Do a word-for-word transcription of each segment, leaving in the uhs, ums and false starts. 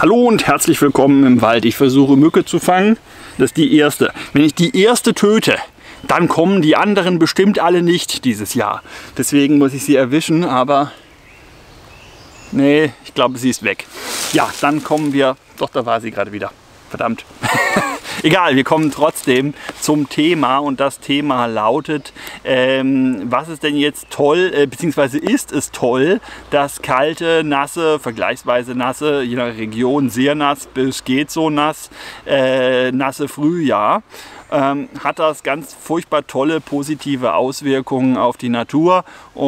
Hallo und herzlich willkommen im Wald. Ich versuche Mücke zu fangen. Das ist die erste. Wenn ich die erste töte, dann kommen die anderen bestimmt alle nicht dieses Jahr. Deswegen muss ich sie erwischen, aber nee, ich glaube, sie ist weg. Ja, dann kommen wir, doch, da war sie gerade wieder. Verdammt. Egal, wir kommen trotzdem zum Thema und das Thema lautet, ähm, was ist denn jetzt toll, äh, beziehungsweise ist es toll, dass kalte, nasse, vergleichsweise nasse, je nach Region sehr nass bis geht so nass, äh, nasse Frühjahr, ähm, hat das ganz furchtbar tolle positive Auswirkungen auf die Natur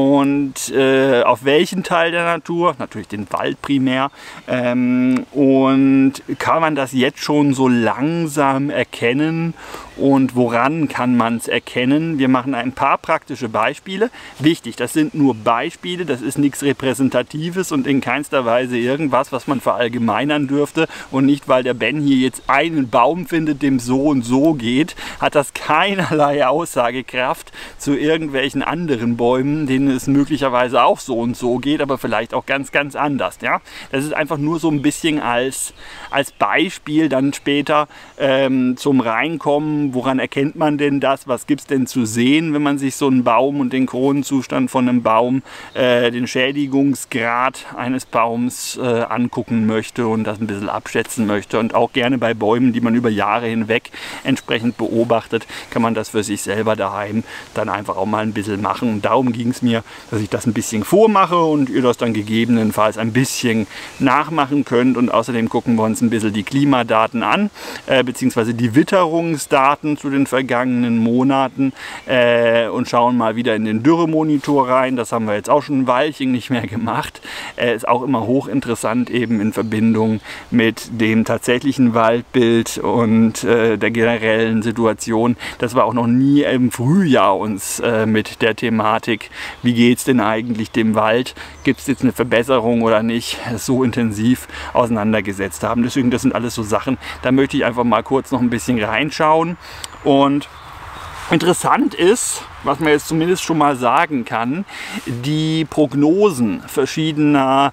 und äh, auf welchen Teil der Natur? Natürlich den Wald primär. Ähm, und kann man das jetzt schon so langsam erkennen und woran kann man es erkennen? Wir machen ein paar praktische Beispiele. Wichtig, das sind nur Beispiele, das ist nichts Repräsentatives und in keinster Weise irgendwas, was man verallgemeinern dürfte. Und nicht, weil der Ben hier jetzt einen Baum findet, dem so und so geht, hat das keinerlei Aussagekraft zu irgendwelchen anderen Bäumen, denen es möglicherweise auch so und so geht, aber vielleicht auch ganz, ganz anders. Ja? Das ist einfach nur so ein bisschen als, als Beispiel dann später ähm, zum Reinkommen. Woran erkennt man denn das? Was gibt es denn zu sehen, wenn man sich so einen Baum und den Kronenzustand von einem Baum, äh, den Schädigungsgrad eines Baums äh, angucken möchte und das ein bisschen abschätzen möchte? Und auch gerne bei Bäumen, die man über Jahre hinweg entsprechend beobachtet, kann man das für sich selber daheim dann einfach auch mal ein bisschen machen. Und darum ging es mir, dass ich das ein bisschen vormache und ihr das dann gegebenenfalls ein bisschen nachmachen könnt. Und außerdem gucken wir uns ein bisschen die Klimadaten an, äh, beziehungsweise die Witterungsdaten zu den vergangenen Monaten äh, und schauen mal wieder in den Dürremonitor rein. Das haben wir jetzt auch schon ein Weilchen nicht mehr gemacht. Äh, ist auch immer hochinteressant eben in Verbindung mit dem tatsächlichen Waldbild und äh, der generellen Situation. Das war auch noch nie im Frühjahr uns äh, mit der Thematik, wie geht es denn eigentlich dem Wald? Gibt es jetzt eine Verbesserung oder nicht? So intensiv auseinandergesetzt haben. Deswegen, das sind alles so Sachen, da möchte ich einfach mal kurz noch ein bisschen reinschauen. Und interessant ist, was man jetzt zumindest schon mal sagen kann, die Prognosen verschiedener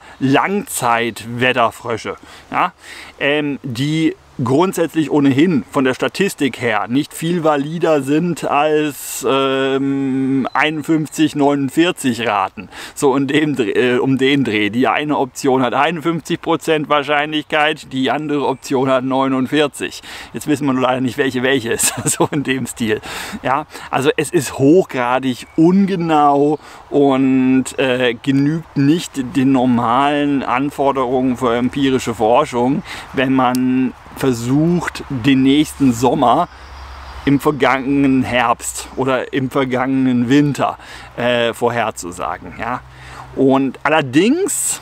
Langzeitwetterfrösche, ja, ähm, die grundsätzlich ohnehin von der Statistik her nicht viel valider sind als ähm, einundfünfzig, neunundvierzig Raten. So in dem, äh, um den Dreh. Die eine Option hat einundfünfzig Prozent Wahrscheinlichkeit, die andere Option hat neunundvierzig. Jetzt wissen wir nur leider nicht, welche welche ist. So in dem Stil. Ja, also es ist hochgradig ungenau und äh, genügt nicht den normalen Anforderungen für empirische Forschung, wenn man versucht, den nächsten Sommer im vergangenen Herbst oder im vergangenen Winter äh, vorherzusagen. Ja? Und allerdings,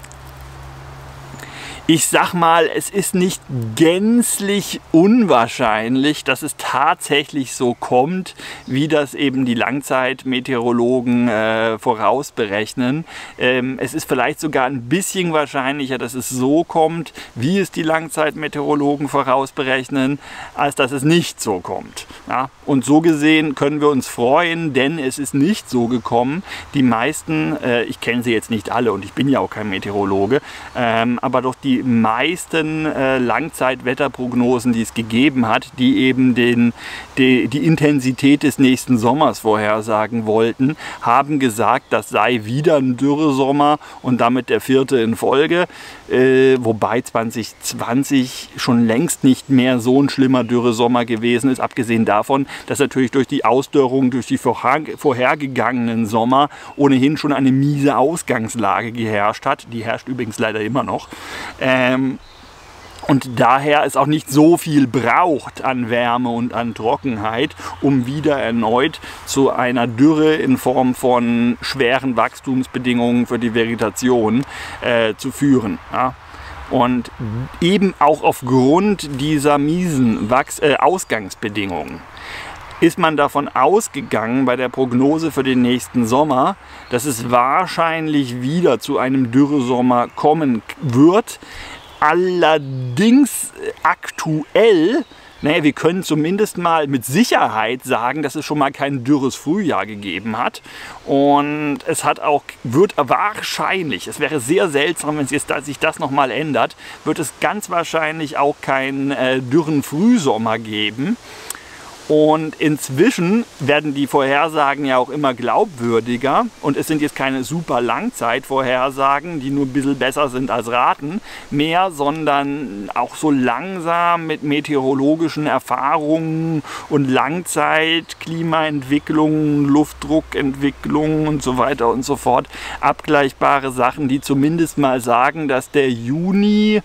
ich sag mal, es ist nicht gänzlich unwahrscheinlich, dass es tatsächlich so kommt, wie das eben die Langzeitmeteorologen äh, vorausberechnen. Ähm, es ist vielleicht sogar ein bisschen wahrscheinlicher, dass es so kommt, wie es die Langzeitmeteorologen vorausberechnen, als dass es nicht so kommt. Ja? Und so gesehen können wir uns freuen, denn es ist nicht so gekommen. Die meisten, äh, ich kenne sie jetzt nicht alle und ich bin ja auch kein Meteorologe, ähm, aber doch die Die meisten äh, Langzeitwetterprognosen, die es gegeben hat, die eben den, die, die Intensität des nächsten Sommers vorhersagen wollten, haben gesagt, das sei wieder ein Dürresommer und damit der vierte in Folge, äh, wobei zwanzig zwanzig schon längst nicht mehr so ein schlimmer Dürresommer gewesen ist, abgesehen davon, dass natürlich durch die Ausdörrung, durch die vorhergegangenen Sommer ohnehin schon eine miese Ausgangslage geherrscht hat. Die herrscht übrigens leider immer noch. Ähm, und daher es auch nicht so viel braucht an Wärme und an Trockenheit, um wieder erneut zu einer Dürre in Form von schweren Wachstumsbedingungen für die Vegetation äh, zu führen. Ja? Und eben auch aufgrund dieser miesen Wachs äh, Ausgangsbedingungen ist man davon ausgegangen bei der Prognose für den nächsten Sommer, dass es wahrscheinlich wieder zu einem Dürresommer kommen wird. Allerdings aktuell naja, wir können zumindest mal mit Sicherheit sagen, dass es schon mal kein dürres Frühjahr gegeben hat. Und es hat auch, wird wahrscheinlich, es wäre sehr seltsam, wenn sich das, sich das nochmal ändert, wird es ganz wahrscheinlich auch keinen äh, dürren Frühsommer geben. Und inzwischen werden die Vorhersagen ja auch immer glaubwürdiger und es sind jetzt keine super Langzeitvorhersagen, die nur ein bisschen besser sind als Raten mehr, sondern auch so langsam mit meteorologischen Erfahrungen und Langzeit-Klimaentwicklungen, Luftdruckentwicklungen und so weiter und so fort abgleichbare Sachen, die zumindest mal sagen, dass der Juni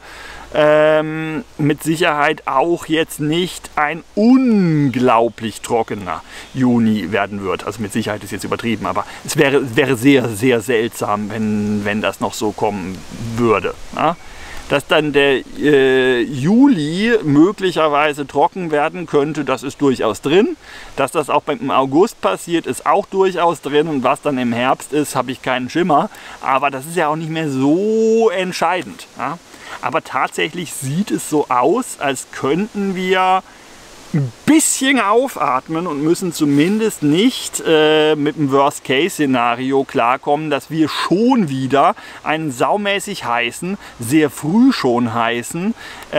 Ähm, mit Sicherheit auch jetzt nicht ein unglaublich trockener Juni werden wird. Also mit Sicherheit ist jetzt übertrieben, aber es wäre, wäre sehr, sehr seltsam, wenn, wenn das noch so kommen würde. Ja? Dass dann der äh, Juli möglicherweise trocken werden könnte, das ist durchaus drin. Dass das auch im August passiert, ist auch durchaus drin. Und was dann im Herbst ist, habe ich keinen Schimmer. Aber das ist ja auch nicht mehr so entscheidend. Ja? Aber tatsächlich sieht es so aus, als könnten wir ein bisschen aufatmen und müssen zumindest nicht äh, mit dem Worst-Case-Szenario klarkommen, dass wir schon wieder einen saumäßig heißen, sehr früh schon heißen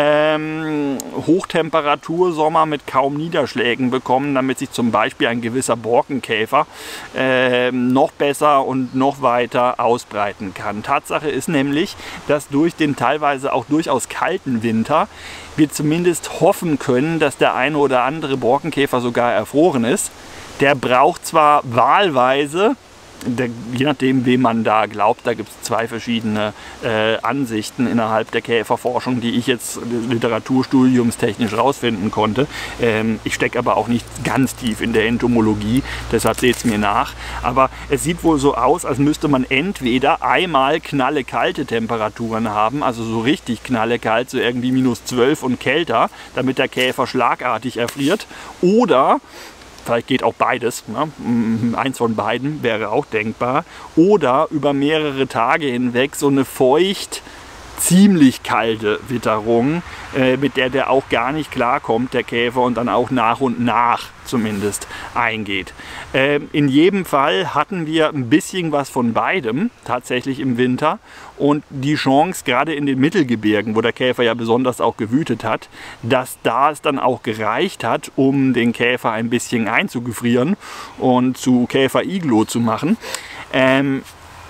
ähm, Hochtemperatursommer mit kaum Niederschlägen bekommen, damit sich zum Beispiel ein gewisser Borkenkäfer äh, noch besser und noch weiter ausbreiten kann. Tatsache ist nämlich, dass durch den teilweise auch durchaus kalten Winter wir zumindest hoffen können, dass der eine oder andere Borkenkäfer sogar erfroren ist. Der braucht zwar wahlweise, der, je nachdem wem man da glaubt, da gibt es zwei verschiedene äh, Ansichten innerhalb der Käferforschung, die ich jetzt literaturstudiumstechnisch rausfinden konnte. Ähm, ich stecke aber auch nicht ganz tief in der Entomologie, deshalb seht es mir nach. Aber es sieht wohl so aus, als müsste man entweder einmal knalle kalte Temperaturen haben, also so richtig knalle kalt, so irgendwie minus zwölf und kälter, damit der Käfer schlagartig erfriert, oder vielleicht geht auch beides, ne? Eins von beiden wäre auch denkbar. Oder über mehrere Tage hinweg so eine feucht, ziemlich kalte Witterung, äh, mit der der auch gar nicht klarkommt, der Käfer, und dann auch nach und nach zumindest eingeht. Äh, in jedem Fall hatten wir ein bisschen was von beidem tatsächlich im Winter, und die Chance, gerade in den Mittelgebirgen, wo der Käfer ja besonders auch gewütet hat, dass da es dann auch gereicht hat, um den Käfer ein bisschen einzugefrieren und zu Käfer-Iglo zu machen, ähm,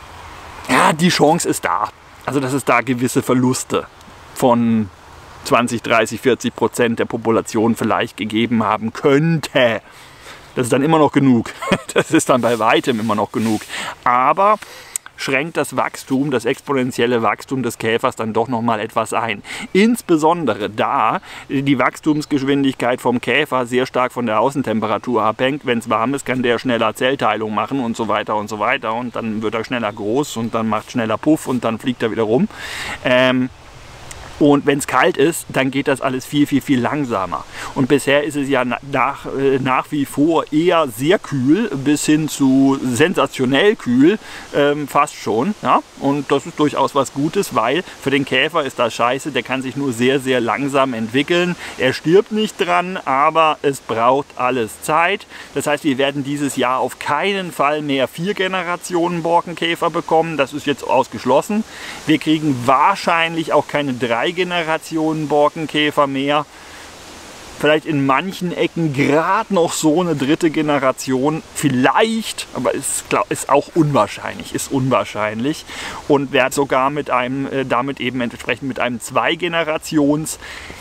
ja, die Chance ist da. Also dass es da gewisse Verluste von zwanzig, dreißig, vierzig Prozent der Population vielleicht gegeben haben könnte. Das ist dann immer noch genug. Das ist dann bei weitem immer noch genug. Aber schränkt das Wachstum, das exponentielle Wachstum des Käfers dann doch noch mal etwas ein. Insbesondere da die Wachstumsgeschwindigkeit vom Käfer sehr stark von der Außentemperatur abhängt. Wenn es warm ist, kann der schneller Zellteilung machen und so weiter und so weiter. Und dann wird er schneller groß und dann macht schneller Puff und dann fliegt er wieder rum. Ähm, Und wenn es kalt ist, dann geht das alles viel, viel, viel langsamer. Und bisher ist es ja nach, äh, nach wie vor eher sehr kühl, bis hin zu sensationell kühl, ähm, fast schon. Ja? Und das ist durchaus was Gutes, weil für den Käfer ist das scheiße, der kann sich nur sehr, sehr langsam entwickeln. Er stirbt nicht dran, aber es braucht alles Zeit. Das heißt, wir werden dieses Jahr auf keinen Fall mehr vier Generationen Borkenkäfer bekommen. Das ist jetzt ausgeschlossen. Wir kriegen wahrscheinlich auch keine drei Generationen Borkenkäfer mehr. Vielleicht in manchen Ecken gerade noch so eine dritte Generation. Vielleicht, aber ist, glaub, ist auch unwahrscheinlich. Ist unwahrscheinlich. Und wird sogar mit einem, äh, damit eben entsprechend mit einem Zwei-Generations.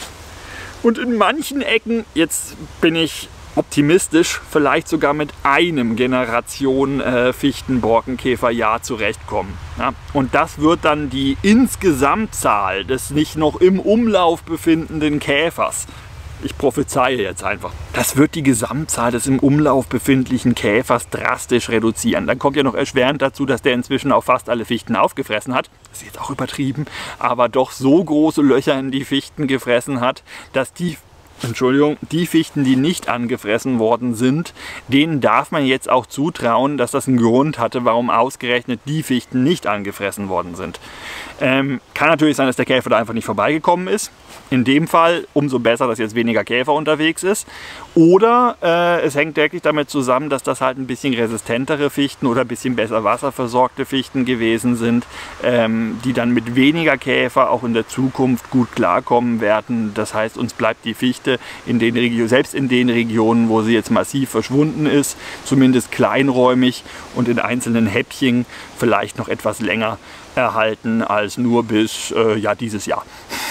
Und in manchen Ecken, jetzt bin ich optimistisch, vielleicht sogar mit einem Generation äh, Fichten-Borkenkäferjahr zurechtkommen. Ja? Und das wird dann die Insgesamtzahl des nicht noch im Umlauf befindenden Käfers, ich prophezeie jetzt einfach, das wird die Gesamtzahl des im Umlauf befindlichen Käfers drastisch reduzieren. Dann kommt ja noch erschwerend dazu, dass der inzwischen auch fast alle Fichten aufgefressen hat. Das ist jetzt auch übertrieben, aber doch so große Löcher in die Fichten gefressen hat, dass die Entschuldigung, die Fichten, die nicht angefressen worden sind, denen darf man jetzt auch zutrauen, dass das einen Grund hatte, warum ausgerechnet die Fichten nicht angefressen worden sind. Ähm, kann natürlich sein, dass der Käfer da einfach nicht vorbeigekommen ist. In dem Fall umso besser, dass jetzt weniger Käfer unterwegs ist. Oder äh, es hängt wirklich damit zusammen, dass das halt ein bisschen resistentere Fichten oder ein bisschen besser wasserversorgte Fichten gewesen sind, ähm, die dann mit weniger Käfer auch in der Zukunft gut klarkommen werden. Das heißt, uns bleibt die Fichte in den Regionen, selbst in den Regionen, wo sie jetzt massiv verschwunden ist, zumindest kleinräumig und in einzelnen Häppchen vielleicht noch etwas länger erhalten als nur bis äh, ja, dieses Jahr.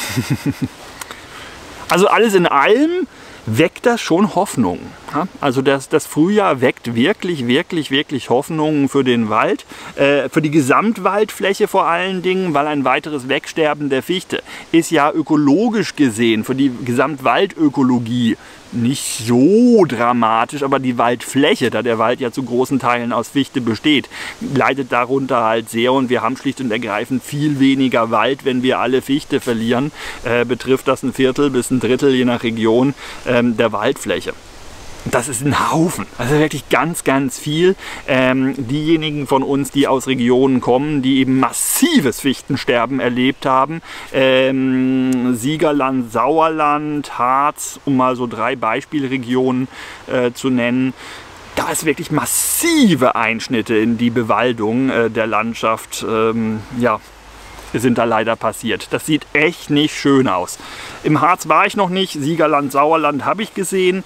Also alles in allem weckt das schon Hoffnung. Also das, das Frühjahr weckt wirklich, wirklich, wirklich Hoffnungen für den Wald, äh, für die Gesamtwaldfläche vor allen Dingen, weil ein weiteres Wegsterben der Fichte ist ja ökologisch gesehen für die Gesamtwaldökologie nicht so dramatisch, aber die Waldfläche, da der Wald ja zu großen Teilen aus Fichte besteht, leidet darunter halt sehr und wir haben schlicht und ergreifend viel weniger Wald, wenn wir alle Fichte verlieren, äh, betrifft das ein Viertel bis ein Drittel, je nach Region, ähm, der Waldfläche. Das ist ein Haufen, also wirklich ganz, ganz viel. Ähm, diejenigen von uns, die aus Regionen kommen, die eben massives Fichtensterben erlebt haben, ähm, Siegerland, Sauerland, Harz, um mal so drei Beispielregionen äh, zu nennen, da ist wirklich massive Einschnitte in die Bewaldung äh, der Landschaft, ähm, ja, sind da leider passiert. Das sieht echt nicht schön aus. Im Harz war ich noch nicht, Siegerland, Sauerland habe ich gesehen.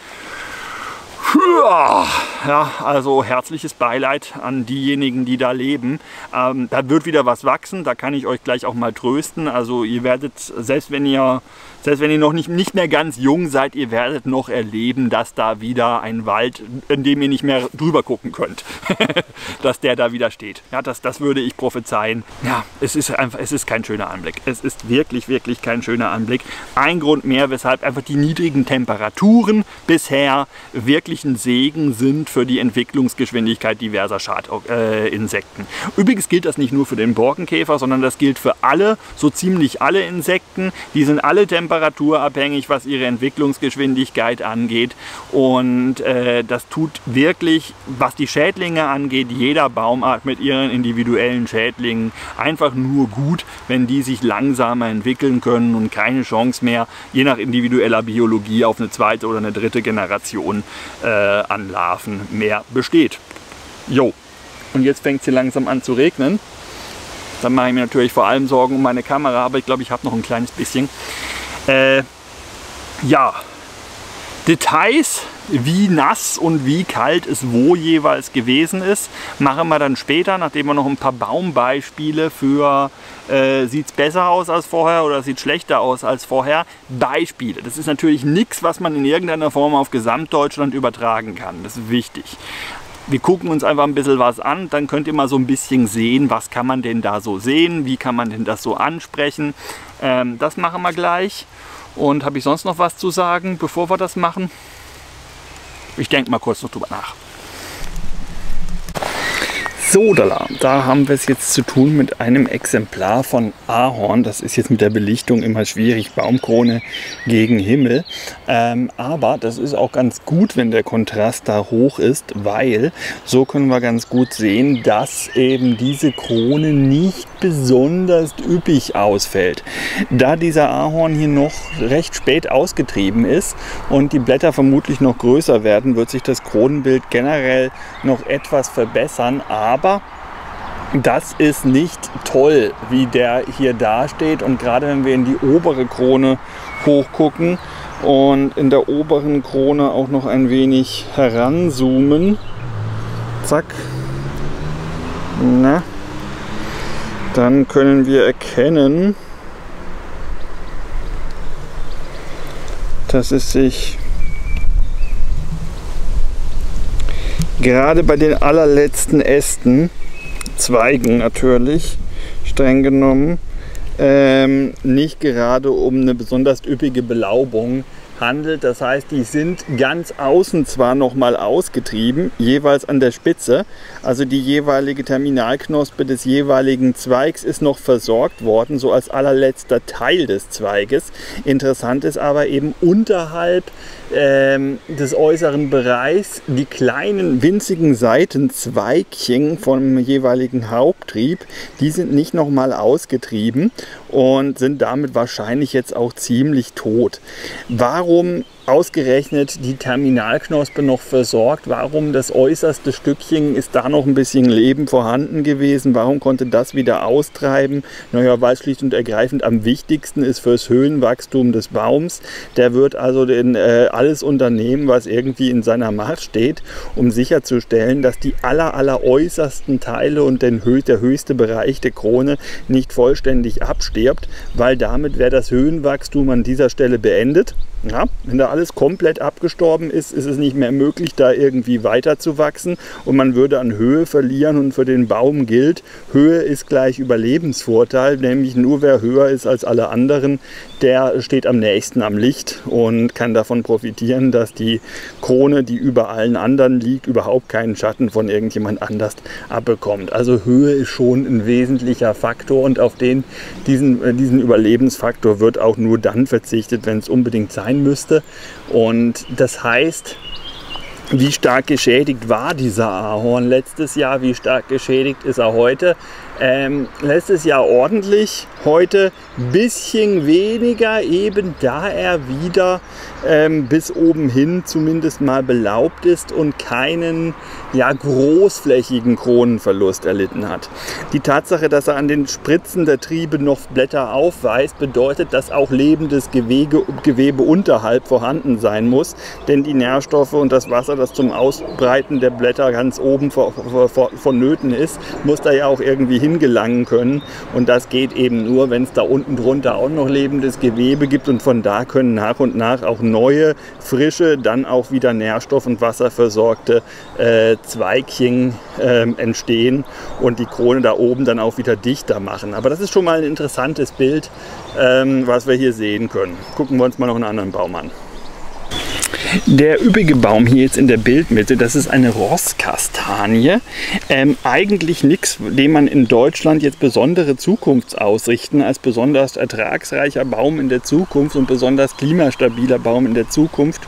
Ja, also herzliches Beileid an diejenigen, die da leben. Ähm, da wird wieder was wachsen, da kann ich euch gleich auch mal trösten. Also ihr werdet, selbst wenn ihr, selbst wenn ihr noch nicht, nicht mehr ganz jung seid, ihr werdet noch erleben, dass da wieder ein Wald, in dem ihr nicht mehr drüber gucken könnt, dass der da wieder steht. Ja, das, das würde ich prophezeien. Ja, es ist einfach, es ist kein schöner Anblick. Es ist wirklich, wirklich kein schöner Anblick. Ein Grund mehr, weshalb einfach die niedrigen Temperaturen bisher wirklich ein Segen sind für die Entwicklungsgeschwindigkeit diverser Schadinsekten. Äh, Übrigens gilt das nicht nur für den Borkenkäfer, sondern das gilt für alle, so ziemlich alle Insekten. Die sind alle temperaturabhängig, was ihre Entwicklungsgeschwindigkeit angeht. Und äh, das tut wirklich, was die Schädlinge angeht, jeder Baumart mit ihren individuellen Schädlingen einfach nur gut, wenn die sich langsamer entwickeln können und keine Chance mehr, je nach individueller Biologie, auf eine zweite oder eine dritte Generation äh, an Larven mehr besteht. Jo, und jetzt fängt es hier langsam an zu regnen. Dann mache ich mir natürlich vor allem Sorgen um meine Kamera, aber ich glaube, ich habe noch ein kleines bisschen. Äh, ja, Details, wie nass und wie kalt es wo jeweils gewesen ist, machen wir dann später, nachdem wir noch ein paar Baumbeispiele für äh, sieht es besser aus als vorher oder sieht schlechter aus als vorher, Beispiele. Das ist natürlich nichts, was man in irgendeiner Form auf Gesamtdeutschland übertragen kann. Das ist wichtig. Wir gucken uns einfach ein bisschen was an, dann könnt ihr mal so ein bisschen sehen, was kann man denn da so sehen, wie kann man denn das so ansprechen. Ähm, das machen wir gleich. Und habe ich sonst noch was zu sagen, bevor wir das machen? Ich denke mal kurz noch drüber nach. So, da, da haben wir es jetzt zu tun mit einem Exemplar von Ahorn. Das ist jetzt mit der Belichtung immer schwierig, Baumkrone gegen Himmel. Ähm, aber das ist auch ganz gut, wenn der Kontrast da hoch ist, weil so können wir ganz gut sehen, dass eben diese Krone nicht besonders üppig ausfällt. Da dieser Ahorn hier noch recht spät ausgetrieben ist und die Blätter vermutlich noch größer werden, wird sich das Kronenbild generell noch etwas verbessern. Aber Aber das ist nicht toll, wie der hier dasteht. Und gerade wenn wir in die obere Krone hochgucken und in der oberen Krone auch noch ein wenig heranzoomen, zack, na, dann können wir erkennen, dass es sich gerade bei den allerletzten Ästen, Zweigen natürlich, streng genommen, ähm, nicht gerade um eine besonders üppige Belaubung handelt. Das heißt, die sind ganz außen zwar nochmal ausgetrieben, jeweils an der Spitze. Also die jeweilige Terminalknospe des jeweiligen Zweigs ist noch versorgt worden, so als allerletzter Teil des Zweiges. Interessant ist aber eben unterhalb ähm, des äußeren Bereichs die kleinen winzigen Seitenzweigchen vom jeweiligen Haupttrieb, die sind nicht nochmal ausgetrieben und sind damit wahrscheinlich jetzt auch ziemlich tot. Warum ausgerechnet die Terminalknospe noch versorgt? Warum das äußerste Stückchen, ist da noch ein bisschen Leben vorhanden gewesen? Warum konnte das wieder austreiben? Naja, weil es schlicht und ergreifend am wichtigsten ist fürs Höhenwachstum des Baums. Der wird also den, äh, alles unternehmen, was irgendwie in seiner Macht steht, um sicherzustellen, dass die aller, aller äußersten Teile und den, der höchste Bereich der Krone nicht vollständig abstirbt, weil damit wäre das Höhenwachstum an dieser Stelle beendet. Ja, wenn da alles komplett abgestorben ist, ist es nicht mehr möglich, da irgendwie weiter zu wachsen und man würde an Höhe verlieren und für den Baum gilt, Höhe ist gleich Überlebensvorteil, nämlich nur wer höher ist als alle anderen, der steht am nächsten am Licht und kann davon profitieren, dass die Krone, die über allen anderen liegt, überhaupt keinen Schatten von irgendjemand anders abbekommt. Also Höhe ist schon ein wesentlicher Faktor und auf den, diesen, diesen Überlebensfaktor wird auch nur dann verzichtet, wenn es unbedingt sein müsste. Und das heißt, wie stark geschädigt war dieser Ahorn letztes Jahr, wie stark geschädigt ist er heute? Ähm, letztes Jahr ordentlich, heute ein bisschen weniger, eben da er wieder ähm, bis oben hin zumindest mal belaubt ist und keinen ja, großflächigen Kronenverlust erlitten hat. Die Tatsache, dass er an den Spritzen der Triebe noch Blätter aufweist, bedeutet, dass auch lebendes Gewebe, Gewebe unterhalb vorhanden sein muss, denn die Nährstoffe und das Wasser, das zum Ausbreiten der Blätter ganz oben vonnöten ist, muss da ja auch irgendwie hingelangen können und das geht eben nur, wenn es da unten drunter auch noch lebendes Gewebe gibt und von da können nach und nach auch neue, frische, dann auch wieder nährstoff- und wasserversorgte äh, Zweigchen äh, entstehen und die Krone da oben dann auch wieder dichter machen. Aber das ist schon mal ein interessantes Bild, ähm, was wir hier sehen können. Gucken wir uns mal noch einen anderen Baum an. Der üppige Baum hier jetzt in der Bildmitte, das ist eine Rosskastanie. Ähm, eigentlich nichts, dem man in Deutschland jetzt besondere Zukunftsaussichten als besonders ertragsreicher Baum in der Zukunft und besonders klimastabiler Baum in der Zukunft.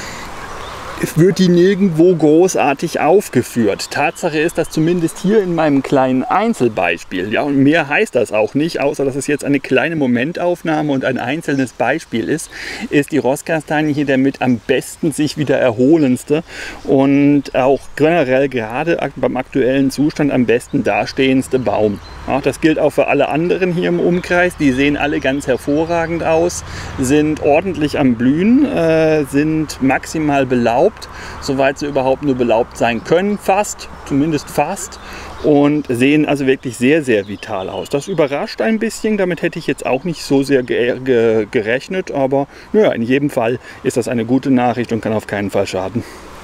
Es wird die nirgendwo großartig aufgeführt. Tatsache ist, dass zumindest hier in meinem kleinen Einzelbeispiel, ja, und mehr heißt das auch nicht, außer dass es jetzt eine kleine Momentaufnahme und ein einzelnes Beispiel ist, ist die Rosskastanie hier der mit am besten sich wieder erholendste und auch generell gerade beim aktuellen Zustand am besten dastehendste Baum. Ja, das gilt auch für alle anderen hier im Umkreis. Die sehen alle ganz hervorragend aus, sind ordentlich am Blühen, äh, sind maximal belaubt, soweit sie überhaupt nur belaubt sein können, fast, zumindest fast, und sehen also wirklich sehr, sehr vital aus. Das überrascht ein bisschen, damit hätte ich jetzt auch nicht so sehr ge ge gerechnet, aber naja, in jedem Fall ist das eine gute Nachricht und kann auf keinen Fall schaden.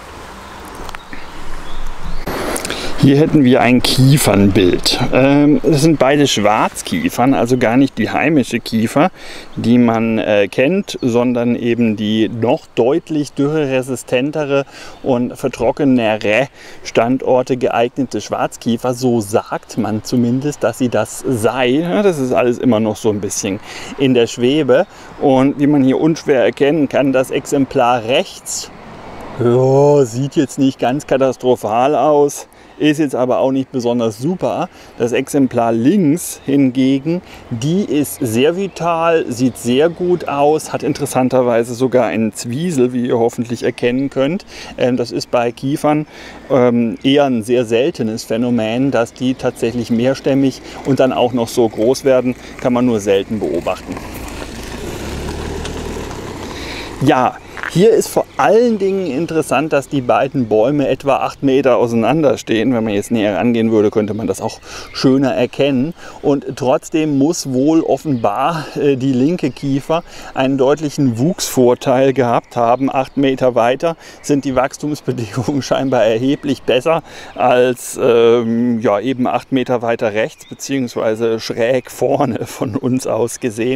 Hier hätten wir ein Kiefernbild. Ähm, das sind beide Schwarzkiefern, also gar nicht die heimische Kiefer, die man äh, kennt, sondern eben die noch deutlich dürreresistentere und für trockenere Standorte geeignete Schwarzkiefer. So sagt man zumindest, dass sie das sei. Ja, das ist alles immer noch so ein bisschen in der Schwebe. Und wie man hier unschwer erkennen kann, das Exemplar rechts, ja, sieht jetzt nicht ganz katastrophal aus. Ist jetzt aber auch nicht besonders super. Das Exemplar links hingegen, die ist sehr vital, sieht sehr gut aus, hat interessanterweise sogar einen Zwiesel, wie ihr hoffentlich erkennen könnt. Das ist bei Kiefern eher ein sehr seltenes Phänomen, dass die tatsächlich mehrstämmig und dann auch noch so groß werden, kann man nur selten beobachten. Ja, hier ist vor allen Dingen interessant, dass die beiden Bäume etwa acht Meter auseinander stehen. Wenn man jetzt näher rangehen würde, könnte man das auch schöner erkennen. Und trotzdem muss wohl offenbar äh, die linke Kiefer einen deutlichen Wuchsvorteil gehabt haben. Acht Meter weiter sind die Wachstumsbedingungen scheinbar erheblich besser als ähm, ja, eben acht Meter weiter rechts, beziehungsweise schräg vorne von uns aus gesehen.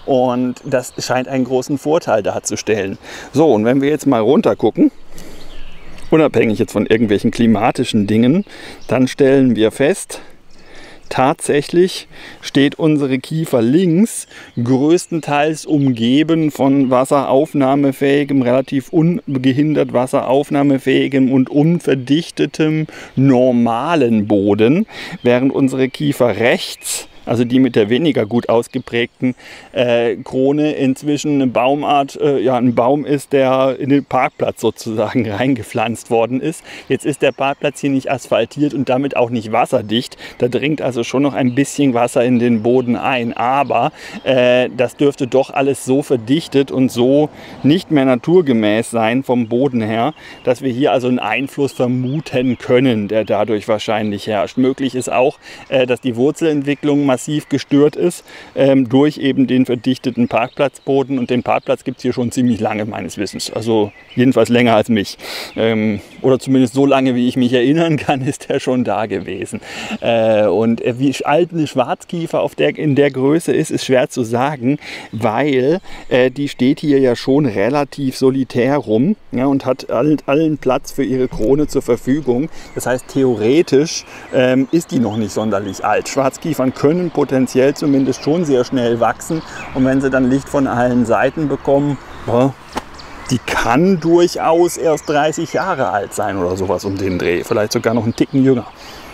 Und das scheint einen großen Vorteil darzustellen. So, und wenn wir jetzt mal runter gucken, unabhängig jetzt von irgendwelchen klimatischen Dingen, dann stellen wir fest, tatsächlich steht unsere Kiefer links größtenteils umgeben von wasseraufnahmefähigem, relativ ungehindert wasseraufnahmefähigem und unverdichtetem normalen Boden, während unsere Kiefer rechts, also die mit der weniger gut ausgeprägten äh, Krone, inzwischen eine Baumart, äh, ja ein Baum ist, der in den Parkplatz sozusagen reingepflanzt worden ist. Jetzt ist der Parkplatz hier nicht asphaltiert und damit auch nicht wasserdicht. Da dringt also schon noch ein bisschen Wasser in den Boden ein, aber äh, das dürfte doch alles so verdichtet und so nicht mehr naturgemäß sein vom Boden her, dass wir hier also einen Einfluss vermuten können, der dadurch wahrscheinlich herrscht. Möglich ist auch, äh, dass die Wurzelentwicklung massiv gestört ist ähm, durch eben den verdichteten Parkplatzboden, und den Parkplatz gibt es hier schon ziemlich lange meines Wissens, also jedenfalls länger als mich, ähm, oder zumindest so lange wie ich mich erinnern kann, ist er schon da gewesen. Äh, und wie alt eine Schwarzkiefer auf der, in der Größe ist, ist schwer zu sagen, weil äh, die steht hier ja schon relativ solitär rum, ja, und hat allen, allen Platz für ihre Krone zur Verfügung. Das heißt, theoretisch ähm, ist die noch nicht sonderlich alt. Schwarzkiefern können potenziell zumindest schon sehr schnell wachsen, und wenn sie dann Licht von allen Seiten bekommen, ja, die kann durchaus erst dreißig Jahre alt sein oder sowas um den Dreh, vielleicht sogar noch einen Ticken jünger.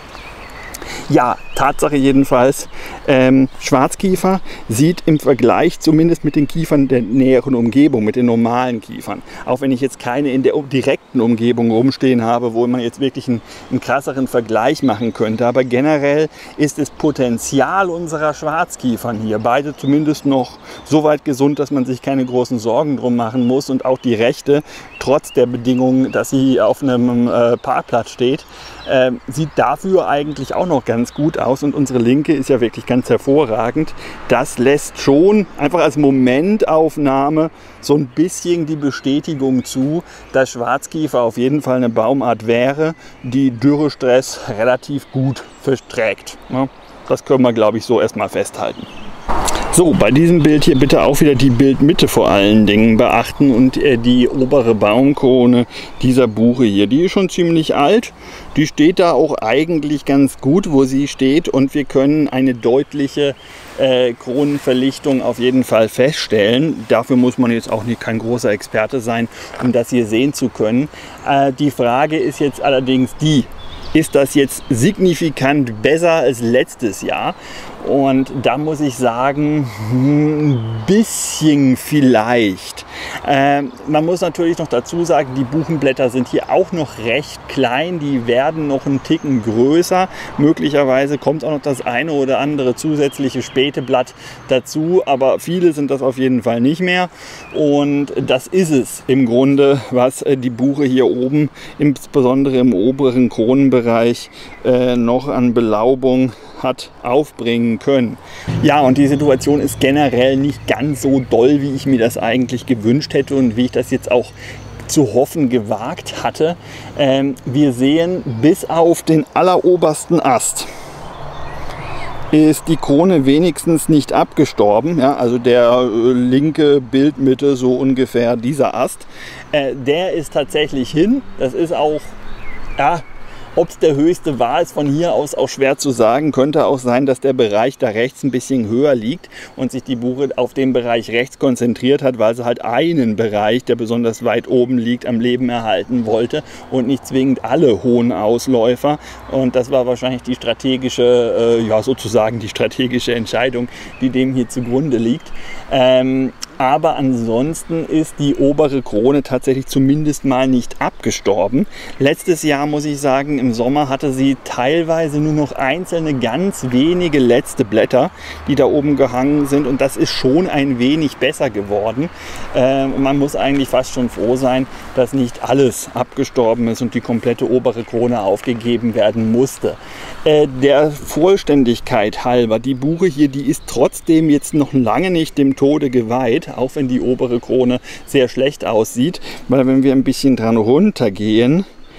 Ja, Tatsache jedenfalls, ähm, Schwarzkiefer sieht im Vergleich zumindest mit den Kiefern der näheren Umgebung, mit den normalen Kiefern, auch wenn ich jetzt keine in der direkten Umgebung rumstehen habe, wo man jetzt wirklich einen, einen krasseren Vergleich machen könnte, aber generell ist das Potenzial unserer Schwarzkiefern hier, beide zumindest noch so weit gesund, dass man sich keine großen Sorgen drum machen muss, und auch die rechte, trotz der Bedingung, dass sie auf einem äh, Parkplatz steht, äh, sieht dafür eigentlich auch noch ganz gut aus, und unsere linke ist ja wirklich ganz hervorragend. Das lässt schon einfach als Momentaufnahme so ein bisschen die Bestätigung zu, dass Schwarzkiefer auf jeden Fall eine Baumart wäre, die Dürrestress relativ gut verträgt. Ja, das können wir, glaube ich, so erstmal festhalten. So, bei diesem Bild hier bitte auch wieder die Bildmitte vor allen Dingen beachten und äh, die obere Baumkrone dieser Buche hier. Die ist schon ziemlich alt, die steht da auch eigentlich ganz gut, wo sie steht, und wir können eine deutliche äh, Kronenverlichtung auf jeden Fall feststellen. Dafür muss man jetzt auch nicht kein großer Experte sein, um das hier sehen zu können. Äh, die Frage ist jetzt allerdings die: Ist das jetzt signifikant besser als letztes Jahr? Und da muss ich sagen, ein bisschen vielleicht. Ähm, man muss natürlich noch dazu sagen, die Buchenblätter sind hier auch noch recht klein. Die werden noch einen Ticken größer. Möglicherweise kommt auch noch das eine oder andere zusätzliche Späteblatt dazu. Aber viele sind das auf jeden Fall nicht mehr. Und das ist es im Grunde, was die Buche hier oben, insbesondere im oberen Kronenbereich, äh, noch an Belaubung hat aufbringen können. Ja, und die Situation ist generell nicht ganz so doll, wie ich mir das eigentlich gewünscht hätte und wie ich das jetzt auch zu hoffen gewagt hatte. Ähm, wir sehen, bis auf den allerobersten Ast ist die Krone wenigstens nicht abgestorben. Ja, also der äh, linke Bildmitte, so ungefähr dieser Ast, äh, der ist tatsächlich hin. Das ist auch, ja, ob es der höchste war, ist von hier aus auch schwer zu sagen. Könnte auch sein, dass der Bereich da rechts ein bisschen höher liegt und sich die Buche auf den Bereich rechts konzentriert hat, weil sie halt einen Bereich, der besonders weit oben liegt, am Leben erhalten wollte und nicht zwingend alle hohen Ausläufer. Und das war wahrscheinlich die strategische, äh, ja sozusagen die strategische Entscheidung, die dem hier zugrunde liegt. Ähm, Aber ansonsten ist die obere Krone tatsächlich zumindest mal nicht abgestorben. Letztes Jahr, muss ich sagen, im Sommer hatte sie teilweise nur noch einzelne, ganz wenige letzte Blätter, die da oben gehangen sind. Und das ist schon ein wenig besser geworden. Äh, man muss eigentlich fast schon froh sein, dass nicht alles abgestorben ist und die komplette obere Krone aufgegeben werden musste. Äh, der Vollständigkeit halber, die Buche hier, die ist trotzdem jetzt noch lange nicht dem Tode geweiht. Auch wenn die obere Krone sehr schlecht aussieht, weil wenn wir ein bisschen dran runtergehen,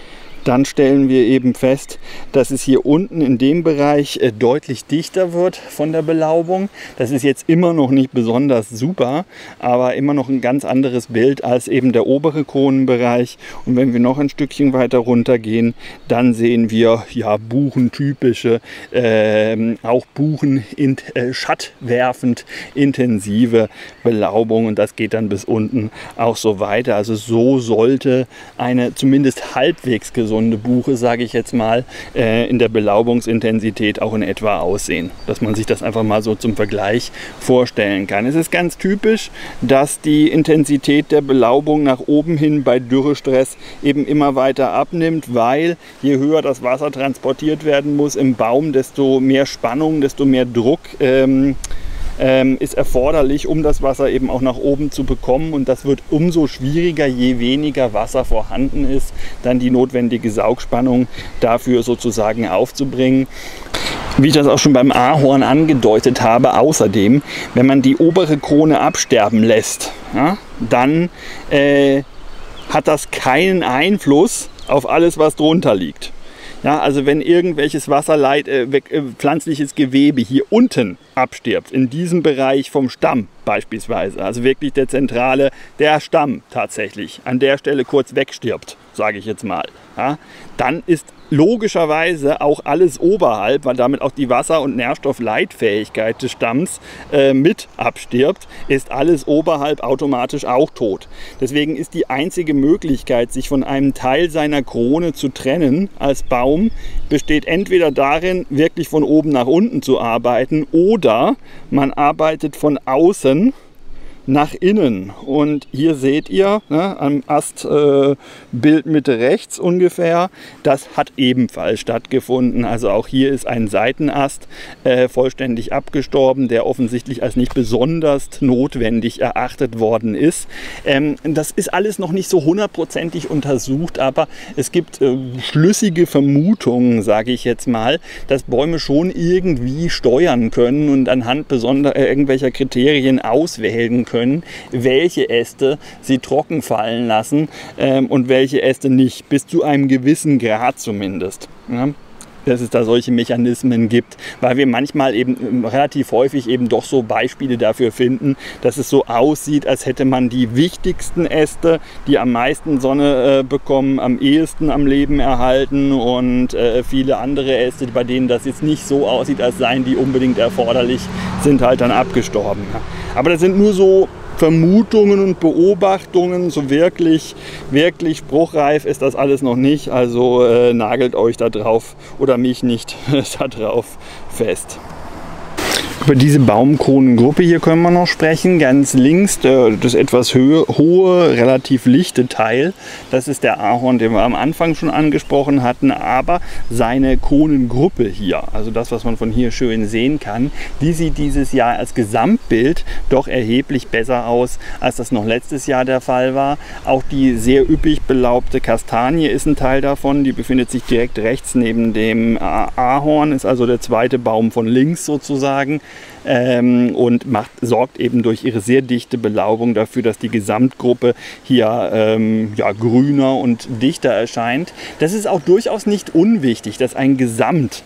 dann stellen wir eben fest, dass es hier unten in dem Bereich äh, deutlich dichter wird von der Belaubung. Das ist jetzt immer noch nicht besonders super, aber immer noch ein ganz anderes Bild als eben der obere Kronenbereich. Und wenn wir noch ein Stückchen weiter runter gehen, dann sehen wir ja buchentypische, äh, auch Buchen in, äh, schattwerfend intensive Belaubung, und das geht dann bis unten auch so weiter. Also so sollte eine zumindest halbwegs gesunde Buche, sage ich jetzt mal, äh, in der Belaubungsintensität auch in etwa aussehen. Dass man sich das einfach mal so zum Vergleich vorstellen kann. Es ist ganz typisch, dass die Intensität der Belaubung nach oben hin bei Dürrestress eben immer weiter abnimmt, weil je höher das Wasser transportiert werden muss im Baum, desto mehr Spannung, desto mehr Druck ähm, ähm, ist erforderlich, um das Wasser eben auch nach oben zu bekommen. Und das wird umso schwieriger, je weniger Wasser vorhanden ist, dann die notwendige Saugspannung dafür sozusagen aufzubringen. Wie ich das auch schon beim Ahorn angedeutet habe, außerdem, wenn man die obere Krone absterben lässt, ja, dann äh, hat das keinen Einfluss auf alles, was drunter liegt. Ja, also wenn irgendwelches Wasserleit, äh, äh, pflanzliches Gewebe hier unten abstirbt, in diesem Bereich vom Stamm beispielsweise, also wirklich der zentrale, der Stamm tatsächlich an der Stelle kurz wegstirbt, sage ich jetzt mal, ja, dann ist logischerweise auch alles oberhalb, weil damit auch die Wasser- und Nährstoffleitfähigkeit des Stamms äh, mit abstirbt, ist alles oberhalb automatisch auch tot. Deswegen ist die einzige Möglichkeit, sich von einem Teil seiner Krone zu trennen als Baum, besteht entweder darin, wirklich von oben nach unten zu arbeiten, oder man arbeitet von außen nach innen. Und hier seht ihr, ne, am Astbild äh, Mitte rechts ungefähr, das hat ebenfalls stattgefunden. Also auch hier ist ein Seitenast äh, vollständig abgestorben, der offensichtlich als nicht besonders notwendig erachtet worden ist. Ähm, das ist alles noch nicht so hundertprozentig untersucht, aber es gibt äh, schlüssige Vermutungen, sage ich jetzt mal, dass Bäume schon irgendwie steuern können und anhand besonderer äh, irgendwelcher Kriterien auswählen können, welche Äste sie trocken fallen lassen ähm, und welche Äste nicht, bis zu einem gewissen Grad zumindest. Ja? Dass es da solche Mechanismen gibt, weil wir manchmal eben relativ häufig eben doch so Beispiele dafür finden, dass es so aussieht, als hätte man die wichtigsten Äste, die am meisten Sonne äh, bekommen, am ehesten am Leben erhalten, und äh, viele andere Äste, bei denen das jetzt nicht so aussieht, als seien die unbedingt erforderlich, sind halt dann abgestorben. Aber das sind nur so Vermutungen und Beobachtungen, so wirklich, wirklich spruchreif ist das alles noch nicht, also äh, nagelt euch da drauf oder mich nicht da drauf fest. Über diese Baumkronengruppe hier können wir noch sprechen. Ganz links der, das etwas höhe, hohe, relativ lichte Teil, das ist der Ahorn, den wir am Anfang schon angesprochen hatten, aber seine Kronengruppe hier, also das, was man von hier schön sehen kann, die sieht dieses Jahr als Gesamtbild doch erheblich besser aus, als das noch letztes Jahr der Fall war. Auch die sehr üppig belaubte Kastanie ist ein Teil davon, die befindet sich direkt rechts neben dem Ahorn, ist also der zweite Baum von links sozusagen. Ähm, und macht, sorgt eben durch ihre sehr dichte Belaubung dafür, dass die Gesamtgruppe hier ähm, ja, grüner und dichter erscheint. Das ist auch durchaus nicht unwichtig, dass ein Gesamt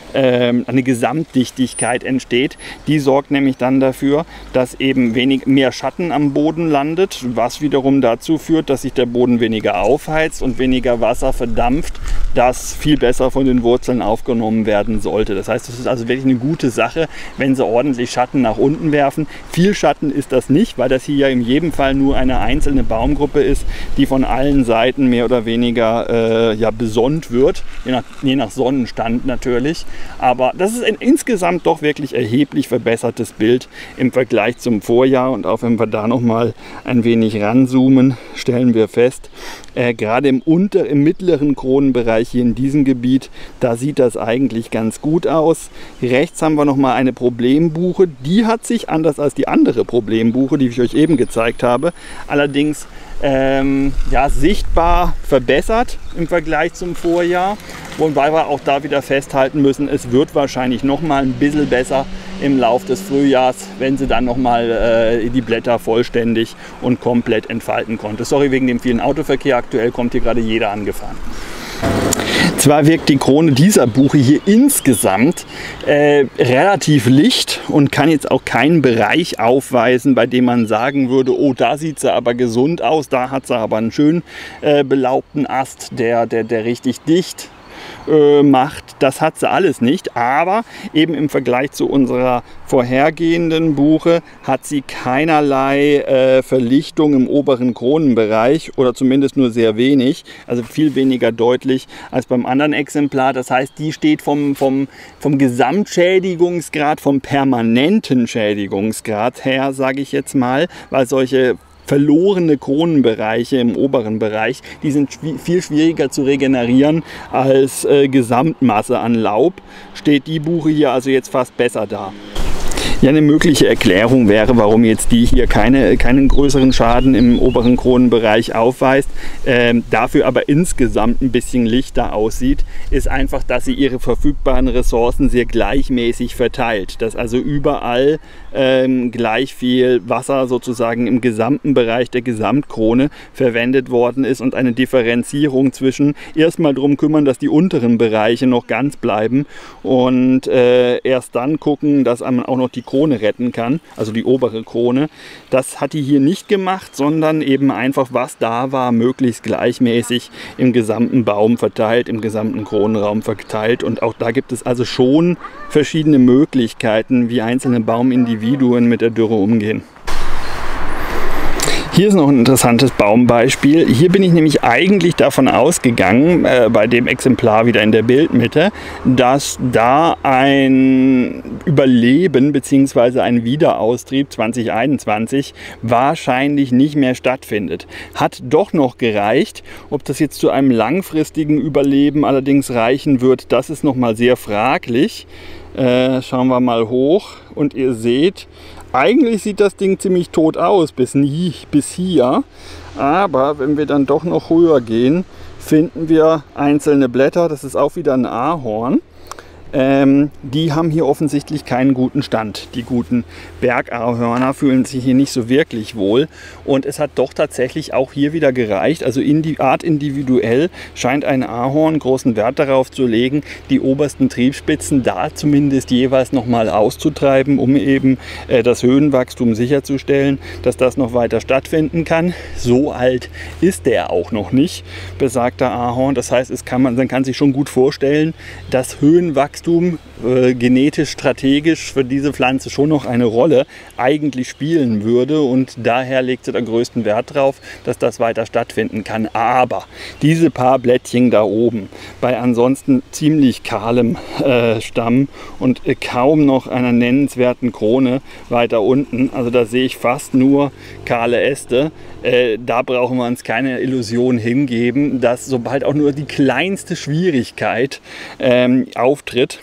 eine Gesamtdichtigkeit entsteht. Die sorgt nämlich dann dafür, dass eben wenig, mehr Schatten am Boden landet, was wiederum dazu führt, dass sich der Boden weniger aufheizt und weniger Wasser verdampft, das viel besser von den Wurzeln aufgenommen werden sollte. Das heißt, es ist also wirklich eine gute Sache, wenn sie ordentlich Schatten nach unten werfen. Viel Schatten ist das nicht, weil das hier ja in jedem Fall nur eine einzelne Baumgruppe ist, die von allen Seiten mehr oder weniger äh, ja, besonnt wird, je nach, je nach Sonnenstand natürlich. Aber das ist ein insgesamt doch wirklich erheblich verbessertes Bild im Vergleich zum Vorjahr. Und auch wenn wir da noch mal ein wenig ranzoomen, stellen wir fest, äh, gerade im, unter, im mittleren Kronenbereich hier in diesem Gebiet, da sieht das eigentlich ganz gut aus. Rechts haben wir noch mal eine Problembuche. Die hat sich, anders als die andere Problembuche, die ich euch eben gezeigt habe, allerdings Ähm, ja, sichtbar verbessert im Vergleich zum Vorjahr, wobei wir auch da wieder festhalten müssen, es wird wahrscheinlich noch mal ein bisschen besser im Lauf des Frühjahrs, wenn sie dann noch mal äh, die Blätter vollständig und komplett entfalten konnte. Sorry wegen dem vielen Autoverkehr, aktuell kommt hier gerade jeder angefahren. Zwar wirkt die Krone dieser Buche hier insgesamt äh, relativ licht und kann jetzt auch keinen Bereich aufweisen, bei dem man sagen würde, oh, da sieht sie aber gesund aus, da hat sie aber einen schön äh, belaubten Ast, der, der, der richtig dicht äh, macht. Das hat sie alles nicht, aber eben im Vergleich zu unserer vorhergehenden Buche hat sie keinerlei äh, Verlichtung im oberen Kronenbereich oder zumindest nur sehr wenig, also viel weniger deutlich als beim anderen Exemplar. Das heißt, die steht vom, vom, vom Gesamtschädigungsgrad, vom permanenten Schädigungsgrad her, sage ich jetzt mal, weil solche verlorene Kronenbereiche im oberen Bereich, die sind viel schwieriger zu regenerieren als äh, Gesamtmasse an Laub. Steht die Buche hier also jetzt fast besser da. Ja, eine mögliche Erklärung wäre, warum jetzt die hier keine, keinen größeren Schaden im oberen Kronenbereich aufweist, ähm, dafür aber insgesamt ein bisschen lichter aussieht, ist einfach, dass sie ihre verfügbaren Ressourcen sehr gleichmäßig verteilt. Dass also überall ähm, gleich viel Wasser sozusagen im gesamten Bereich der Gesamtkrone verwendet worden ist und eine Differenzierung zwischen erstmal darum kümmern, dass die unteren Bereiche noch ganz bleiben und äh, erst dann gucken, dass man auch noch die Krone retten kann, also die obere Krone. Das hat die hier nicht gemacht, sondern eben einfach, was da war, möglichst gleichmäßig im gesamten Baum verteilt, im gesamten Kronenraum verteilt. Und auch da gibt es also schon verschiedene Möglichkeiten, wie einzelne Baumindividuen mit der Dürre umgehen. Hier ist noch ein interessantes Baumbeispiel. Hier bin ich nämlich eigentlich davon ausgegangen, äh, bei dem Exemplar wieder in der Bildmitte, dass da ein Überleben bzw. ein Wiederaustrieb zwanzig einundzwanzig wahrscheinlich nicht mehr stattfindet. Hat doch noch gereicht. Ob das jetzt zu einem langfristigen Überleben allerdings reichen wird, das ist noch mal sehr fraglich. Äh, schauen wir mal hoch und ihr seht, eigentlich sieht das Ding ziemlich tot aus bis, nie, bis hier, aber wenn wir dann doch noch höher gehen, finden wir einzelne Blätter. Das ist auch wieder ein Ahorn. Ähm, die haben hier offensichtlich keinen guten Stand. Die guten Bergahorner fühlen sich hier nicht so wirklich wohl und es hat doch tatsächlich auch hier wieder gereicht. Also in die Art individuell scheint ein Ahorn großen Wert darauf zu legen, die obersten Triebspitzen da zumindest jeweils nochmal auszutreiben, um eben äh, das Höhenwachstum sicherzustellen, dass das noch weiter stattfinden kann. So alt ist der auch noch nicht, besagter Ahorn. Das heißt, es kann man, man kann sich schon gut vorstellen, dass Höhenwachstum Äh, genetisch, strategisch für diese Pflanze schon noch eine Rolle eigentlich spielen würde und daher legt sie da größten Wert drauf, dass das weiter stattfinden kann. Aber diese paar Blättchen da oben, bei ansonsten ziemlich kahlem äh, Stamm und äh, kaum noch einer nennenswerten Krone weiter unten, also da sehe ich fast nur kahle Äste, äh, da brauchen wir uns keine Illusion hingeben, dass sobald auch nur die kleinste Schwierigkeit ähm, auftritt,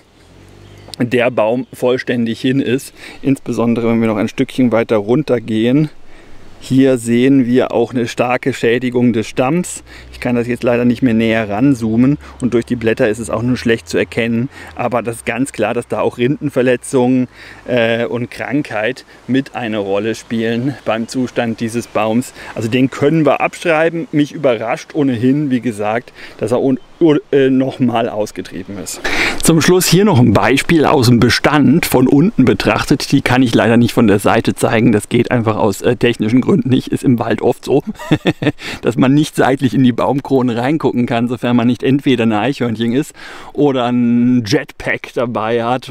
der Baum vollständig hin ist. Insbesondere wenn wir noch ein Stückchen weiter runter gehen. Hier sehen wir auch eine starke Schädigung des Stamms. Ich kann das jetzt leider nicht mehr näher ranzoomen und durch die Blätter ist es auch nur schlecht zu erkennen. Aber das ist ganz klar, dass da auch Rindenverletzungen äh, und Krankheit mit eine Rolle spielen beim Zustand dieses Baums. Also den können wir abschreiben. Mich überrascht ohnehin, wie gesagt, dass er äh, nochmal ausgetrieben ist. Zum Schluss hier noch ein Beispiel aus dem Bestand von unten betrachtet. Die kann ich leider nicht von der Seite zeigen. Das geht einfach aus äh, technischen Gründen nicht. Ist im Wald oft so, dass man nicht seitlich in die Baumkrone reingucken kann, sofern man nicht entweder ein Eichhörnchen ist oder ein Jetpack dabei hat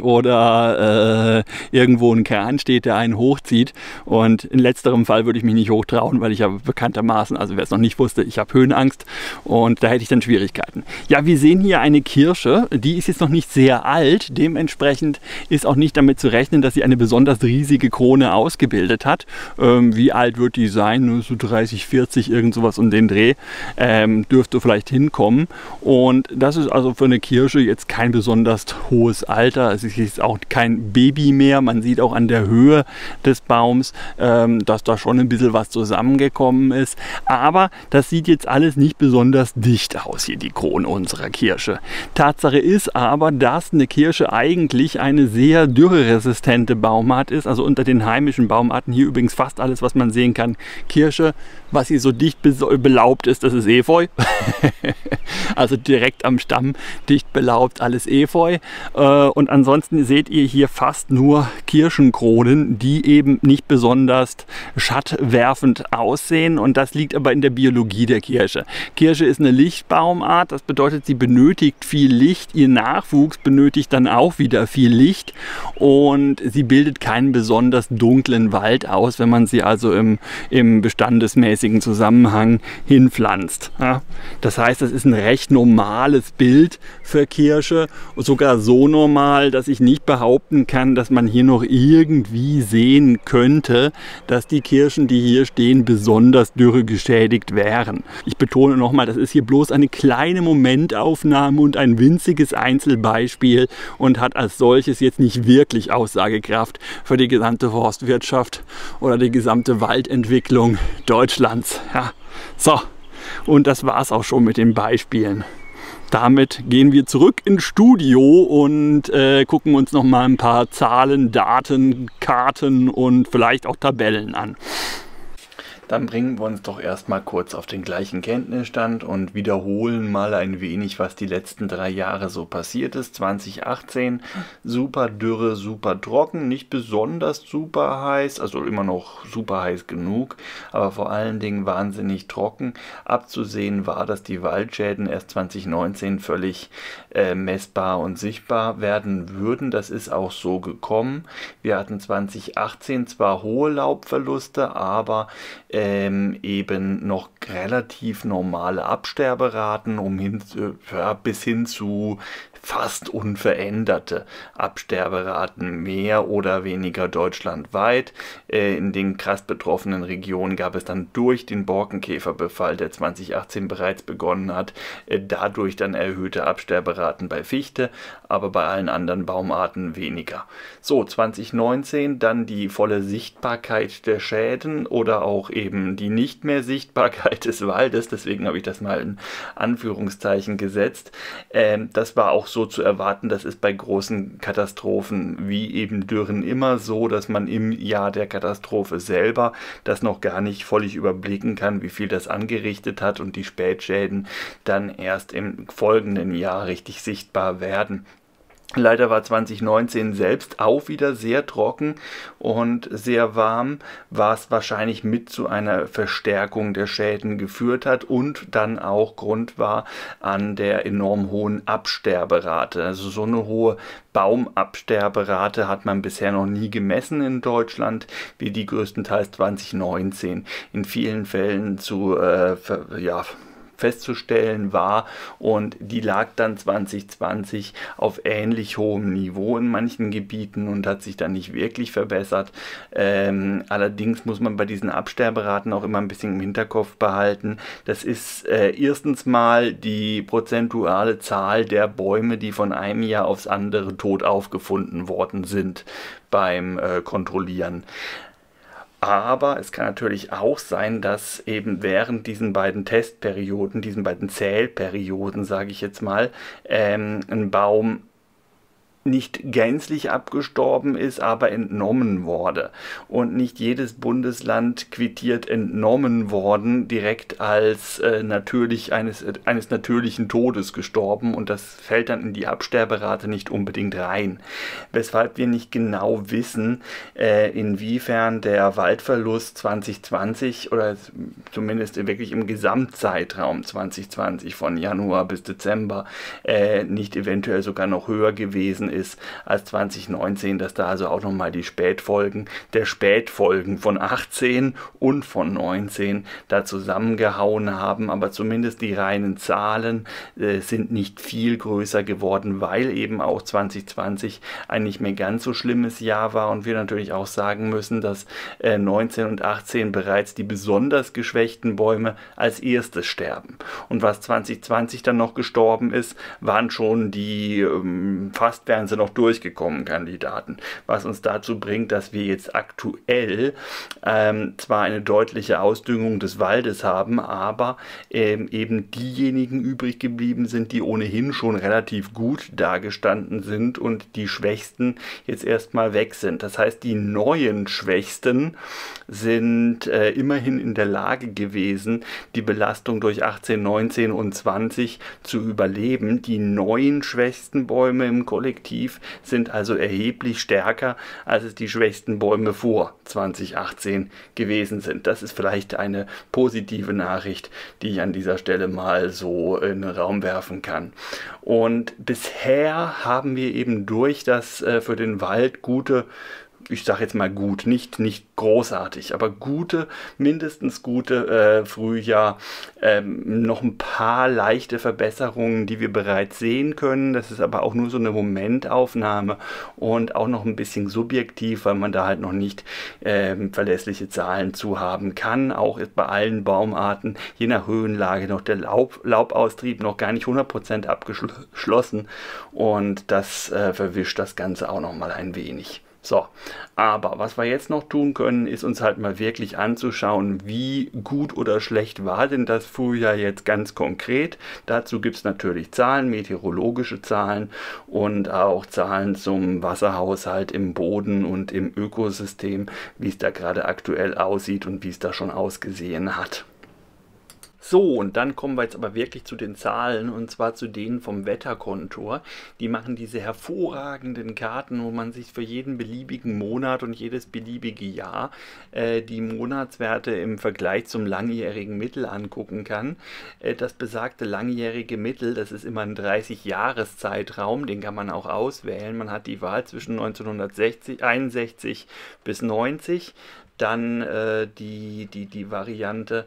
oder äh, irgendwo ein Kran steht, der einen hochzieht. Und in letzterem Fall würde ich mich nicht hochtrauen, weil ich ja bekanntermaßen, also wer es noch nicht wusste, ich habe Höhenangst und da hätte ich dann Schwierigkeiten. Ja, wir sehen hier eine Kirsche, die ist jetzt noch nicht sehr alt, dementsprechend ist auch nicht damit zu rechnen, dass sie eine besonders riesige Krone ausgebildet hat. Ähm, wie alt wird die sein? So dreißig, vierzig, irgend sowas um den Dreh, ähm, dürfte vielleicht hinkommen. Und das ist also für eine Kirsche jetzt kein besonders hohes Alter. Es ist auch kein Baby mehr. Man sieht auch an der Höhe des Baums, ähm, dass da schon ein bisschen was zusammengekommen ist. Aber das sieht jetzt alles nicht besonders dicht aus hier, die Krone. unserer Kirsche. Tatsache ist aber, dass eine Kirsche eigentlich eine sehr dürreresistente Baumart ist. Also unter den heimischen Baumarten hier übrigens fast alles, was man sehen kann. Kirsche, was hier so dicht belaubt ist, das ist Efeu. Also direkt am Stamm dicht belaubt, alles Efeu. Und ansonsten seht ihr hier fast nur Kirschenkronen, die eben nicht besonders schattwerfend aussehen. Und das liegt aber in der Biologie der Kirsche. Kirsche ist eine Lichtbaumart, das bedeutet, sie benötigt viel Licht. Ihr Nachwuchs benötigt dann auch wieder viel Licht und sie bildet keinen besonders dunklen Wald aus, wenn man sie also im, im bestandesmäßigen Zusammenhang hinpflanzt. Ja, das heißt, das ist ein recht normales Bild für Kirsche, sogar so normal, dass ich nicht behaupten kann, dass man hier noch irgendwie sehen könnte, dass die Kirschen, die hier stehen, besonders dürregeschädigt wären. Ich betone nochmal, das ist hier bloß eine kleine Momentaufnahme und ein winziges Einzelbeispiel und hat als solches jetzt nicht wirklich Aussagekraft für die gesamte Forstwirtschaft oder die gesamte Waldentwicklung Deutschlands. Ja, so, und das war es auch schon mit den Beispielen. Damit gehen wir zurück ins Studio und äh, gucken uns noch mal ein paar Zahlen, Daten, Karten und vielleicht auch Tabellen an. Dann bringen wir uns doch erstmal kurz auf den gleichen Kenntnisstand und wiederholen mal ein wenig, was die letzten drei Jahre so passiert ist. zwanzig achtzehn, super Dürre, super trocken, nicht besonders super heiß, also immer noch super heiß genug, aber vor allen Dingen wahnsinnig trocken. Abzusehen war, dass die Waldschäden erst zwanzig neunzehn völlig äh, messbar und sichtbar werden würden. Das ist auch so gekommen. Wir hatten zwanzig achtzehn zwar hohe Laubverluste, aber äh, Ähm, eben noch relativ normale Absterberaten, um hin, ja, bis hin zu fast unveränderte Absterberaten, mehr oder weniger deutschlandweit. Äh, in den krass betroffenen Regionen gab es dann durch den Borkenkäferbefall, der zwanzig achtzehn bereits begonnen hat, äh, dadurch dann erhöhte Absterberaten bei Fichte, aber bei allen anderen Baumarten weniger. So, zwanzig neunzehn dann die volle Sichtbarkeit der Schäden oder auch eben die nicht mehr Sichtbarkeit des Waldes, deswegen habe ich das mal in Anführungszeichen gesetzt. Ähm, das war auch so zu erwarten, das ist bei großen Katastrophen wie eben Dürren immer so, dass man im Jahr der Katastrophe selber das noch gar nicht völlig überblicken kann, wie viel das angerichtet hat und die Spätschäden dann erst im folgenden Jahr richtig sichtbar werden. Leider war zwanzig neunzehn selbst auch wieder sehr trocken und sehr warm, was wahrscheinlich mit zu einer Verstärkung der Schäden geführt hat und dann auch Grund war an der enorm hohen Absterberate. Also so eine hohe Baumabsterberate hat man bisher noch nie gemessen in Deutschland, wie die größtenteils zwanzig neunzehn in vielen Fällen zu äh, ja, festzustellen war, und die lag dann zwanzig zwanzig auf ähnlich hohem Niveau in manchen Gebieten und hat sich dann nicht wirklich verbessert. Ähm, allerdings muss man bei diesen Absterberaten auch immer ein bisschen im Hinterkopf behalten. Das ist äh, erstens mal die prozentuale Zahl der Bäume, die von einem Jahr aufs andere tot aufgefunden worden sind beim äh, Kontrollieren. Aber es kann natürlich auch sein, dass eben während diesen beiden Testperioden, diesen beiden Zählperioden, sage ich jetzt mal, ähm, ein Baum nicht gänzlich abgestorben ist, aber entnommen wurde. Und nicht jedes Bundesland quittiert entnommen worden direkt als äh, natürlich eines, äh, eines natürlichen Todes gestorben, und das fällt dann in die Absterberate nicht unbedingt rein. Weshalb wir nicht genau wissen, äh, inwiefern der Waldverlust zwanzig zwanzig oder zumindest wirklich im Gesamtzeitraum zwanzig zwanzig von Januar bis Dezember äh, nicht eventuell sogar noch höher gewesen ist als zwanzig neunzehn, dass da also auch nochmal die Spätfolgen der Spätfolgen von achtzehn und von neunzehn da zusammengehauen haben, aber zumindest die reinen Zahlen äh, sind nicht viel größer geworden, weil eben auch zwanzig zwanzig ein nicht mehr ganz so schlimmes Jahr war und wir natürlich auch sagen müssen, dass äh, neunzehn und achtzehn bereits die besonders geschwächten Bäume als erstes sterben. Und was zwanzig zwanzig dann noch gestorben ist, waren schon die ähm, fast wären wären sie noch durchgekommen, Kandidaten. Was uns dazu bringt, dass wir jetzt aktuell ähm, zwar eine deutliche Ausdüngung des Waldes haben, aber ähm, eben diejenigen übrig geblieben sind, die ohnehin schon relativ gut dagestanden sind und die Schwächsten jetzt erstmal weg sind. Das heißt, die neuen Schwächsten sind äh, immerhin in der Lage gewesen, die Belastung durch achtzehn, neunzehn und zwanzig zu überleben. Die neuen schwächsten Bäume im Kollektiv sind also erheblich stärker, als es die schwächsten Bäume vor zwanzig achtzehn gewesen sind. Das ist vielleicht eine positive Nachricht, die ich an dieser Stelle mal so in den Raum werfen kann. Und bisher haben wir eben durch das äh, für den Wald gute, ich sage jetzt mal gut, nicht, nicht großartig, aber gute, mindestens gute äh, Frühjahr, ähm, noch ein paar leichte Verbesserungen, die wir bereits sehen können. Das ist aber auch nur so eine Momentaufnahme und auch noch ein bisschen subjektiv, weil man da halt noch nicht ähm, verlässliche Zahlen zu haben kann. Auch ist bei allen Baumarten, je nach Höhenlage, noch der Laub, Laubaustrieb noch gar nicht hundert Prozent abgeschlossen und das äh, verwischt das Ganze auch noch mal ein wenig. So, aber was wir jetzt noch tun können, ist uns halt mal wirklich anzuschauen, wie gut oder schlecht war denn das Frühjahr jetzt ganz konkret. Dazu gibt es natürlich Zahlen, meteorologische Zahlen und auch Zahlen zum Wasserhaushalt im Boden und im Ökosystem, wie es da gerade aktuell aussieht und wie es da schon ausgesehen hat. So, und dann kommen wir jetzt aber wirklich zu den Zahlen, und zwar zu denen vom Wetterkontor. Die machen diese hervorragenden Karten, wo man sich für jeden beliebigen Monat und jedes beliebige Jahr äh, die Monatswerte im Vergleich zum langjährigen Mittel angucken kann. Äh, das besagte langjährige Mittel, das ist immer ein dreißig-Jahres-Zeitraum, den kann man auch auswählen. Man hat die Wahl zwischen neunzehnhunderteinundsechzig bis neunzig. Dann äh, die, die, die Variante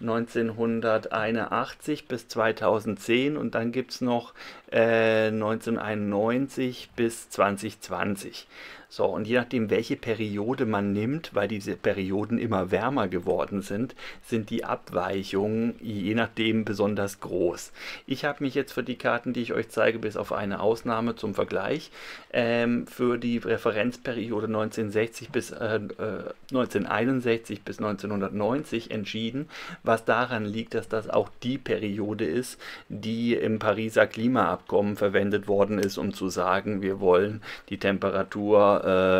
neunzehnhunderteinundachtzig bis zweitausendzehn und dann gibt es noch äh, neunzehnhunderteinundneunzig bis zweitausendzwanzig. So, und je nachdem, welche Periode man nimmt, weil diese Perioden immer wärmer geworden sind, sind die Abweichungen je nachdem besonders groß. Ich habe mich jetzt für die Karten, die ich euch zeige, bis auf eine Ausnahme zum Vergleich, ähm, für die Referenzperiode neunzehnhundertsechzig bis, äh, neunzehnhunderteinundsechzig bis neunzehnhundertneunzig entschieden, was daran liegt, dass das auch die Periode ist, die im Pariser Klimaabkommen verwendet worden ist, um zu sagen, wir wollen die Temperatur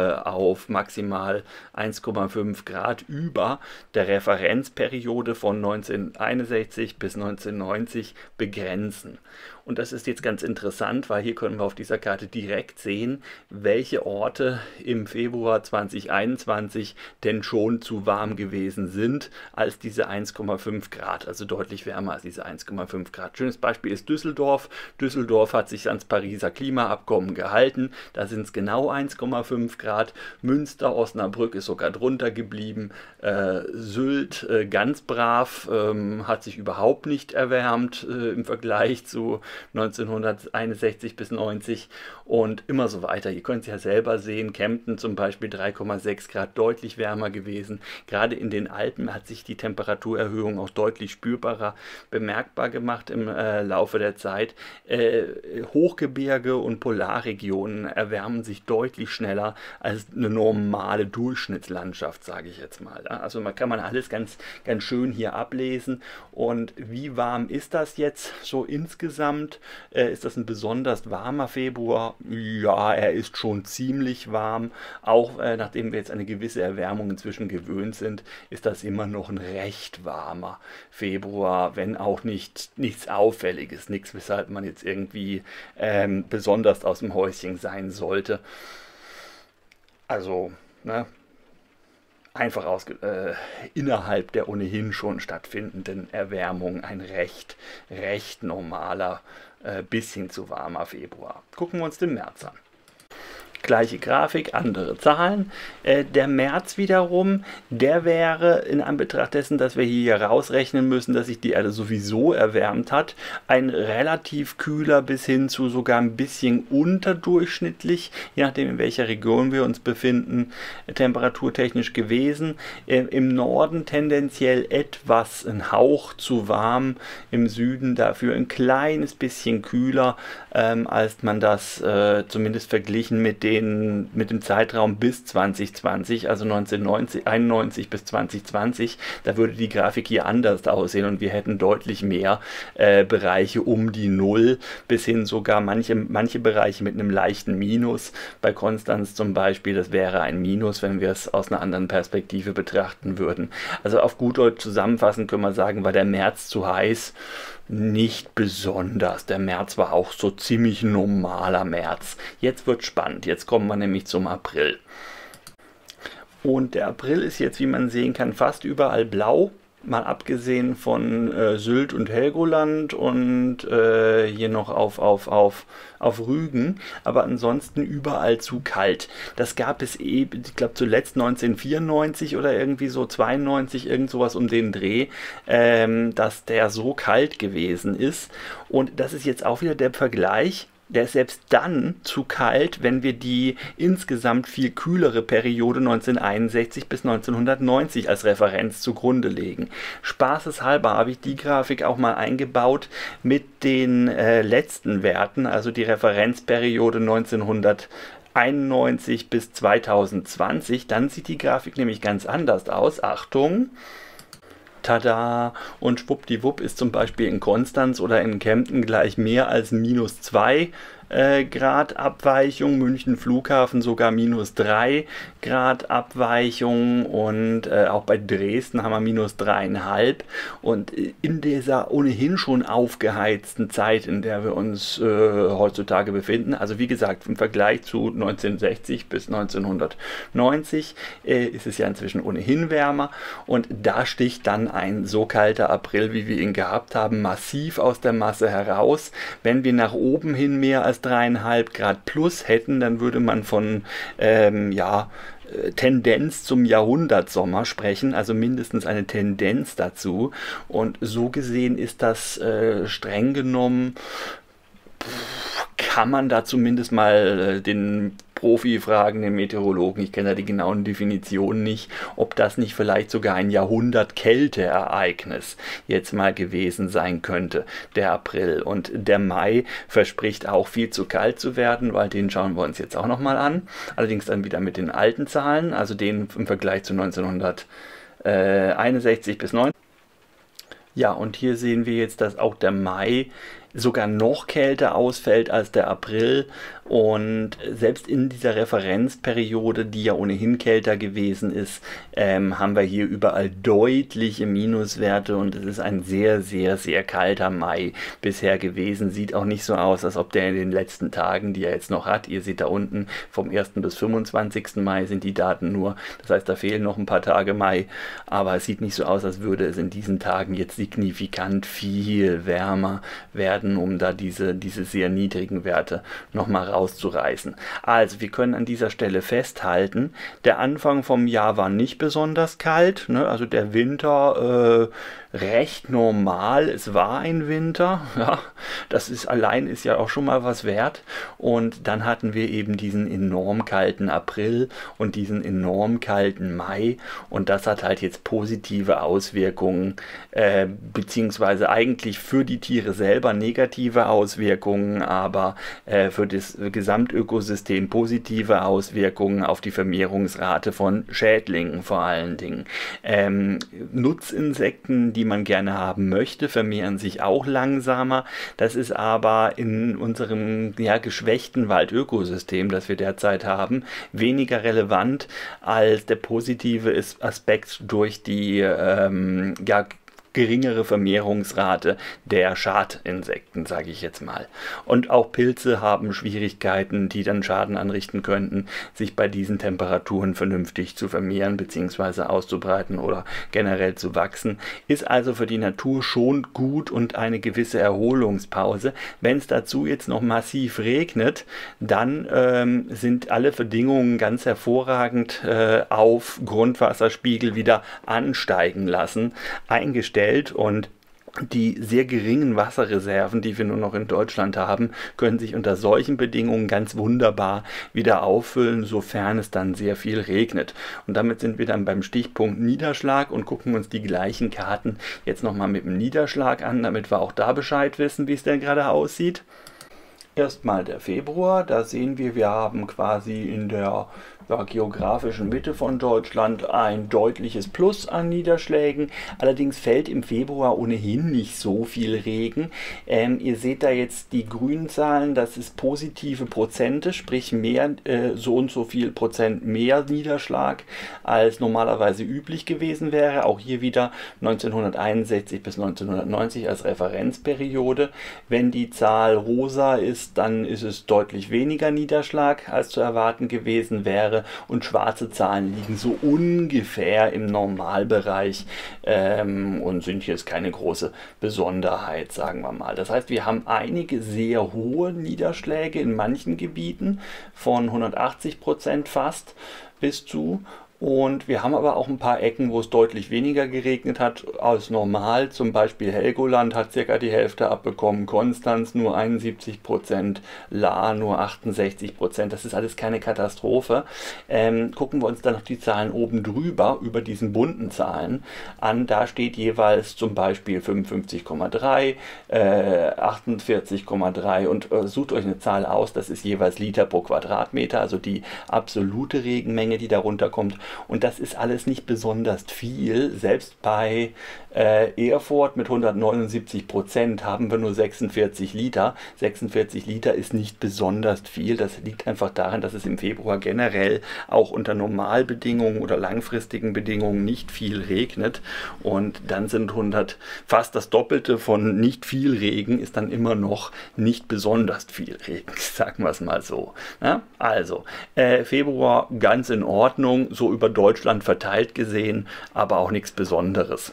auf maximal eins Komma fünf Grad über der Referenzperiode von neunzehnhunderteinundsechzig bis neunzehnhundertneunzig begrenzen. Und das ist jetzt ganz interessant, weil hier können wir auf dieser Karte direkt sehen, welche Orte im Februar zweitausendeinundzwanzig denn schon zu warm gewesen sind als diese eins Komma fünf Grad, also deutlich wärmer als diese eins Komma fünf Grad. Schönes Beispiel ist Düsseldorf. Düsseldorf hat sich ans Pariser Klimaabkommen gehalten, da sind es genau eins Komma fünf Grad. Münster, Osnabrück ist sogar drunter geblieben. Äh, Sylt äh, ganz brav, ähm, hat sich überhaupt nicht erwärmt äh, im Vergleich zu neunzehnhunderteinundsechzig bis neunzig und immer so weiter. Ihr könnt es ja selber sehen, Kempten zum Beispiel drei Komma sechs Grad, deutlich wärmer gewesen. Gerade in den Alpen hat sich die Temperaturerhöhung auch deutlich spürbarer bemerkbar gemacht im äh, Laufe der Zeit. Äh, Hochgebirge und Polarregionen erwärmen sich deutlich schneller als eine normale Durchschnittslandschaft, sage ich jetzt mal. Also man kann man alles ganz, ganz schön hier ablesen. Und wie warm ist das jetzt so insgesamt? Äh, ist das ein besonders warmer Februar? Ja, er ist schon ziemlich warm. Auch äh, nachdem wir jetzt eine gewisse Erwärmung inzwischen gewöhnt sind, ist das immer noch ein recht warmer Februar, wenn auch nicht nichts Auffälliges, nichts, weshalb man jetzt irgendwie ähm, besonders aus dem Häuschen sein sollte. Also, ne? Einfach aus, äh, innerhalb der ohnehin schon stattfindenden Erwärmung ein recht, recht normaler, äh, bisschen zu warmer Februar. Gucken wir uns den März an. gleiche Grafik, andere Zahlen. Äh, der März wiederum, der wäre in Anbetracht dessen, dass wir hier rausrechnen müssen, dass sich die Erde sowieso erwärmt hat, ein relativ kühler bis hin zu sogar ein bisschen unterdurchschnittlich, je nachdem in welcher Region wir uns befinden, temperaturtechnisch gewesen. Äh, Im Norden tendenziell etwas ein Hauch zu warm, im Süden dafür ein kleines bisschen kühler, ähm, als man das äh, zumindest verglichen mit, den, mit dem Zeitraum bis zwanzig zwanzig, also neunzehnhunderteinundneunzig bis zwanzig zwanzig, da würde die Grafik hier anders aussehen und wir hätten deutlich mehr äh, Bereiche um die Null, bis hin sogar manche, manche Bereiche mit einem leichten Minus. Bei Konstanz zum Beispiel, das wäre ein Minus, wenn wir es aus einer anderen Perspektive betrachten würden. Also auf gut Deutsch zusammenfassend können wir sagen, war der März zu heiß? Nicht besonders. Der März war auch so ziemlich normaler März. Jetzt wird spannend. Jetzt kommen wir nämlich zum April. Und der April ist jetzt, wie man sehen kann, fast überall blau. Mal abgesehen von äh, Sylt und Helgoland und äh, hier noch auf, auf, auf, auf Rügen, aber ansonsten überall zu kalt. Das gab es eben, ich glaube zuletzt neunzehnhundertvierundneunzig oder irgendwie so zweiundneunzig, irgend sowas um den Dreh, ähm, dass der so kalt gewesen ist. Und das ist jetzt auch wieder der Vergleich. Der ist selbst dann zu kalt, wenn wir die insgesamt viel kühlere Periode neunzehnhunderteinundsechzig bis neunzehnhundertneunzig als Referenz zugrunde legen. Spaßeshalber habe ich die Grafik auch mal eingebaut mit den äh, letzten Werten, also die Referenzperiode neunzehnhunderteinundneunzig bis zweitausendzwanzig. Dann sieht die Grafik nämlich ganz anders aus. Achtung! Tada! Und schwuppdiwupp ist zum Beispiel in Konstanz oder in Kempten gleich mehr als minus zwei äh, Grad Abweichung, München Flughafen sogar minus drei Grad Abweichung und äh, auch bei Dresden haben wir minus dreieinhalb. Und in dieser ohnehin schon aufgeheizten Zeit, in der wir uns äh, heutzutage befinden, also wie gesagt, im Vergleich zu neunzehnhundertsechzig bis neunzehnhundertneunzig äh, ist es ja inzwischen ohnehin wärmer und da sticht dann ein so kalter April, wie wir ihn gehabt haben, massiv aus der Masse heraus. Wenn wir nach oben hin mehr als dreieinhalb Grad plus hätten, dann würde man von ähm, ja, Tendenz zum Jahrhundertsommer sprechen, also mindestens eine Tendenz dazu. Und so gesehen ist das äh, streng genommen, kann man da zumindest mal äh, den Profi fragen, den Meteorologen, ich kenne da die genauen Definitionen nicht, ob das nicht vielleicht sogar ein Jahrhundert-Kälteereignis jetzt mal gewesen sein könnte, der April. Und der Mai verspricht auch viel zu kalt zu werden, weil den schauen wir uns jetzt auch nochmal an. Allerdings dann wieder mit den alten Zahlen, also den im Vergleich zu neunzehnhunderteinundsechzig bis neun. Ja, und hier sehen wir jetzt, dass auch der Mai sogar noch kälter ausfällt als der April und selbst in dieser Referenzperiode, die ja ohnehin kälter gewesen ist, ähm, haben wir hier überall deutliche Minuswerte und es ist ein sehr, sehr, sehr kalter Mai bisher gewesen. Sieht auch nicht so aus, als ob der in den letzten Tagen, die er jetzt noch hat, ihr seht da unten, vom ersten bis fünfundzwanzigsten Mai sind die Daten nur, das heißt, da fehlen noch ein paar Tage Mai, aber es sieht nicht so aus, als würde es in diesen Tagen jetzt signifikant viel wärmer werden, um da diese, diese sehr niedrigen Werte nochmal rauszureißen. Also wir können an dieser Stelle festhalten, der Anfang vom Jahr war nicht besonders kalt, ne? Also der Winter äh, recht normal, es war ein Winter, ja, das ist allein ist ja auch schon mal was wert und dann hatten wir eben diesen enorm kalten April und diesen enorm kalten Mai und das hat halt jetzt positive Auswirkungen, äh, beziehungsweise eigentlich für die Tiere selber negative Auswirkungen, aber äh, für das Gesamtökosystem positive Auswirkungen auf die Vermehrungsrate von Schädlingen vor allen Dingen. Ähm, Nutzinsekten, die man gerne haben möchte, vermehren sich auch langsamer. Das ist aber in unserem ja, geschwächten Waldökosystem, das wir derzeit haben, weniger relevant als der positive Aspekt durch die ähm, ja, geringere Vermehrungsrate der Schadinsekten, sage ich jetzt mal. Und auch Pilze haben Schwierigkeiten, die dann Schaden anrichten könnten, sich bei diesen Temperaturen vernünftig zu vermehren bzw. auszubreiten oder generell zu wachsen. Ist also für die Natur schon gut und eine gewisse Erholungspause. Wenn es dazu jetzt noch massiv regnet, dann ähm, sind alle Bedingungen ganz hervorragend äh, auf Grundwasserspiegel wieder ansteigen lassen, eingestellt, und die sehr geringen Wasserreserven, die wir nur noch in Deutschland haben, können sich unter solchen Bedingungen ganz wunderbar wieder auffüllen, sofern es dann sehr viel regnet. Und damit sind wir dann beim Stichpunkt Niederschlag und gucken uns die gleichen Karten jetzt nochmal mit dem Niederschlag an, damit wir auch da Bescheid wissen, wie es denn gerade aussieht. Erstmal der Februar, da sehen wir, wir haben quasi in der ja, geografischen Mitte von Deutschland ein deutliches Plus an Niederschlägen. Allerdings fällt im Februar ohnehin nicht so viel Regen. Ähm, ihr seht da jetzt die grünen Zahlen, das ist positive Prozente, sprich mehr, äh, so und so viel Prozent mehr Niederschlag, als normalerweise üblich gewesen wäre. Auch hier wieder neunzehnhunderteinundsechzig bis neunzehnhundertneunzig als Referenzperiode. Wenn die Zahl rosa ist, dann ist es deutlich weniger Niederschlag, als zu erwarten gewesen wäre. Und schwarze Zahlen liegen so ungefähr im Normalbereich ähm, und sind jetzt keine große Besonderheit, sagen wir mal. Das heißt, wir haben einige sehr hohe Niederschläge in manchen Gebieten, von hundertachtzig Prozent fast bis zu. Und wir haben aber auch ein paar Ecken, wo es deutlich weniger geregnet hat als normal. Zum Beispiel Helgoland hat circa die Hälfte abbekommen, Konstanz nur einundsiebzig Prozent, Lahr nur achtundsechzig Prozent. Das ist alles keine Katastrophe. Ähm, gucken wir uns dann noch die Zahlen oben drüber, über diesen bunten Zahlen an. Da steht jeweils zum Beispiel fünfundfünfzig Komma drei, äh, achtundvierzig Komma drei und äh, sucht euch eine Zahl aus. Das ist jeweils Liter pro Quadratmeter, also die absolute Regenmenge, die darunter kommt. Und das ist alles nicht besonders viel. Selbst bei äh, Erfurt mit hundertneunundsiebzig Prozent haben wir nur sechsundvierzig Liter. sechsundvierzig Liter ist nicht besonders viel. Das liegt einfach daran, dass es im Februar generell auch unter Normalbedingungen oder langfristigen Bedingungen nicht viel regnet. Und dann sind hundert, fast das Doppelte von nicht viel Regen ist dann immer noch nicht besonders viel Regen, sagen wir es mal so. Ja? Also, äh, Februar ganz in Ordnung, so über Deutschland verteilt gesehen, aber auch nichts Besonderes.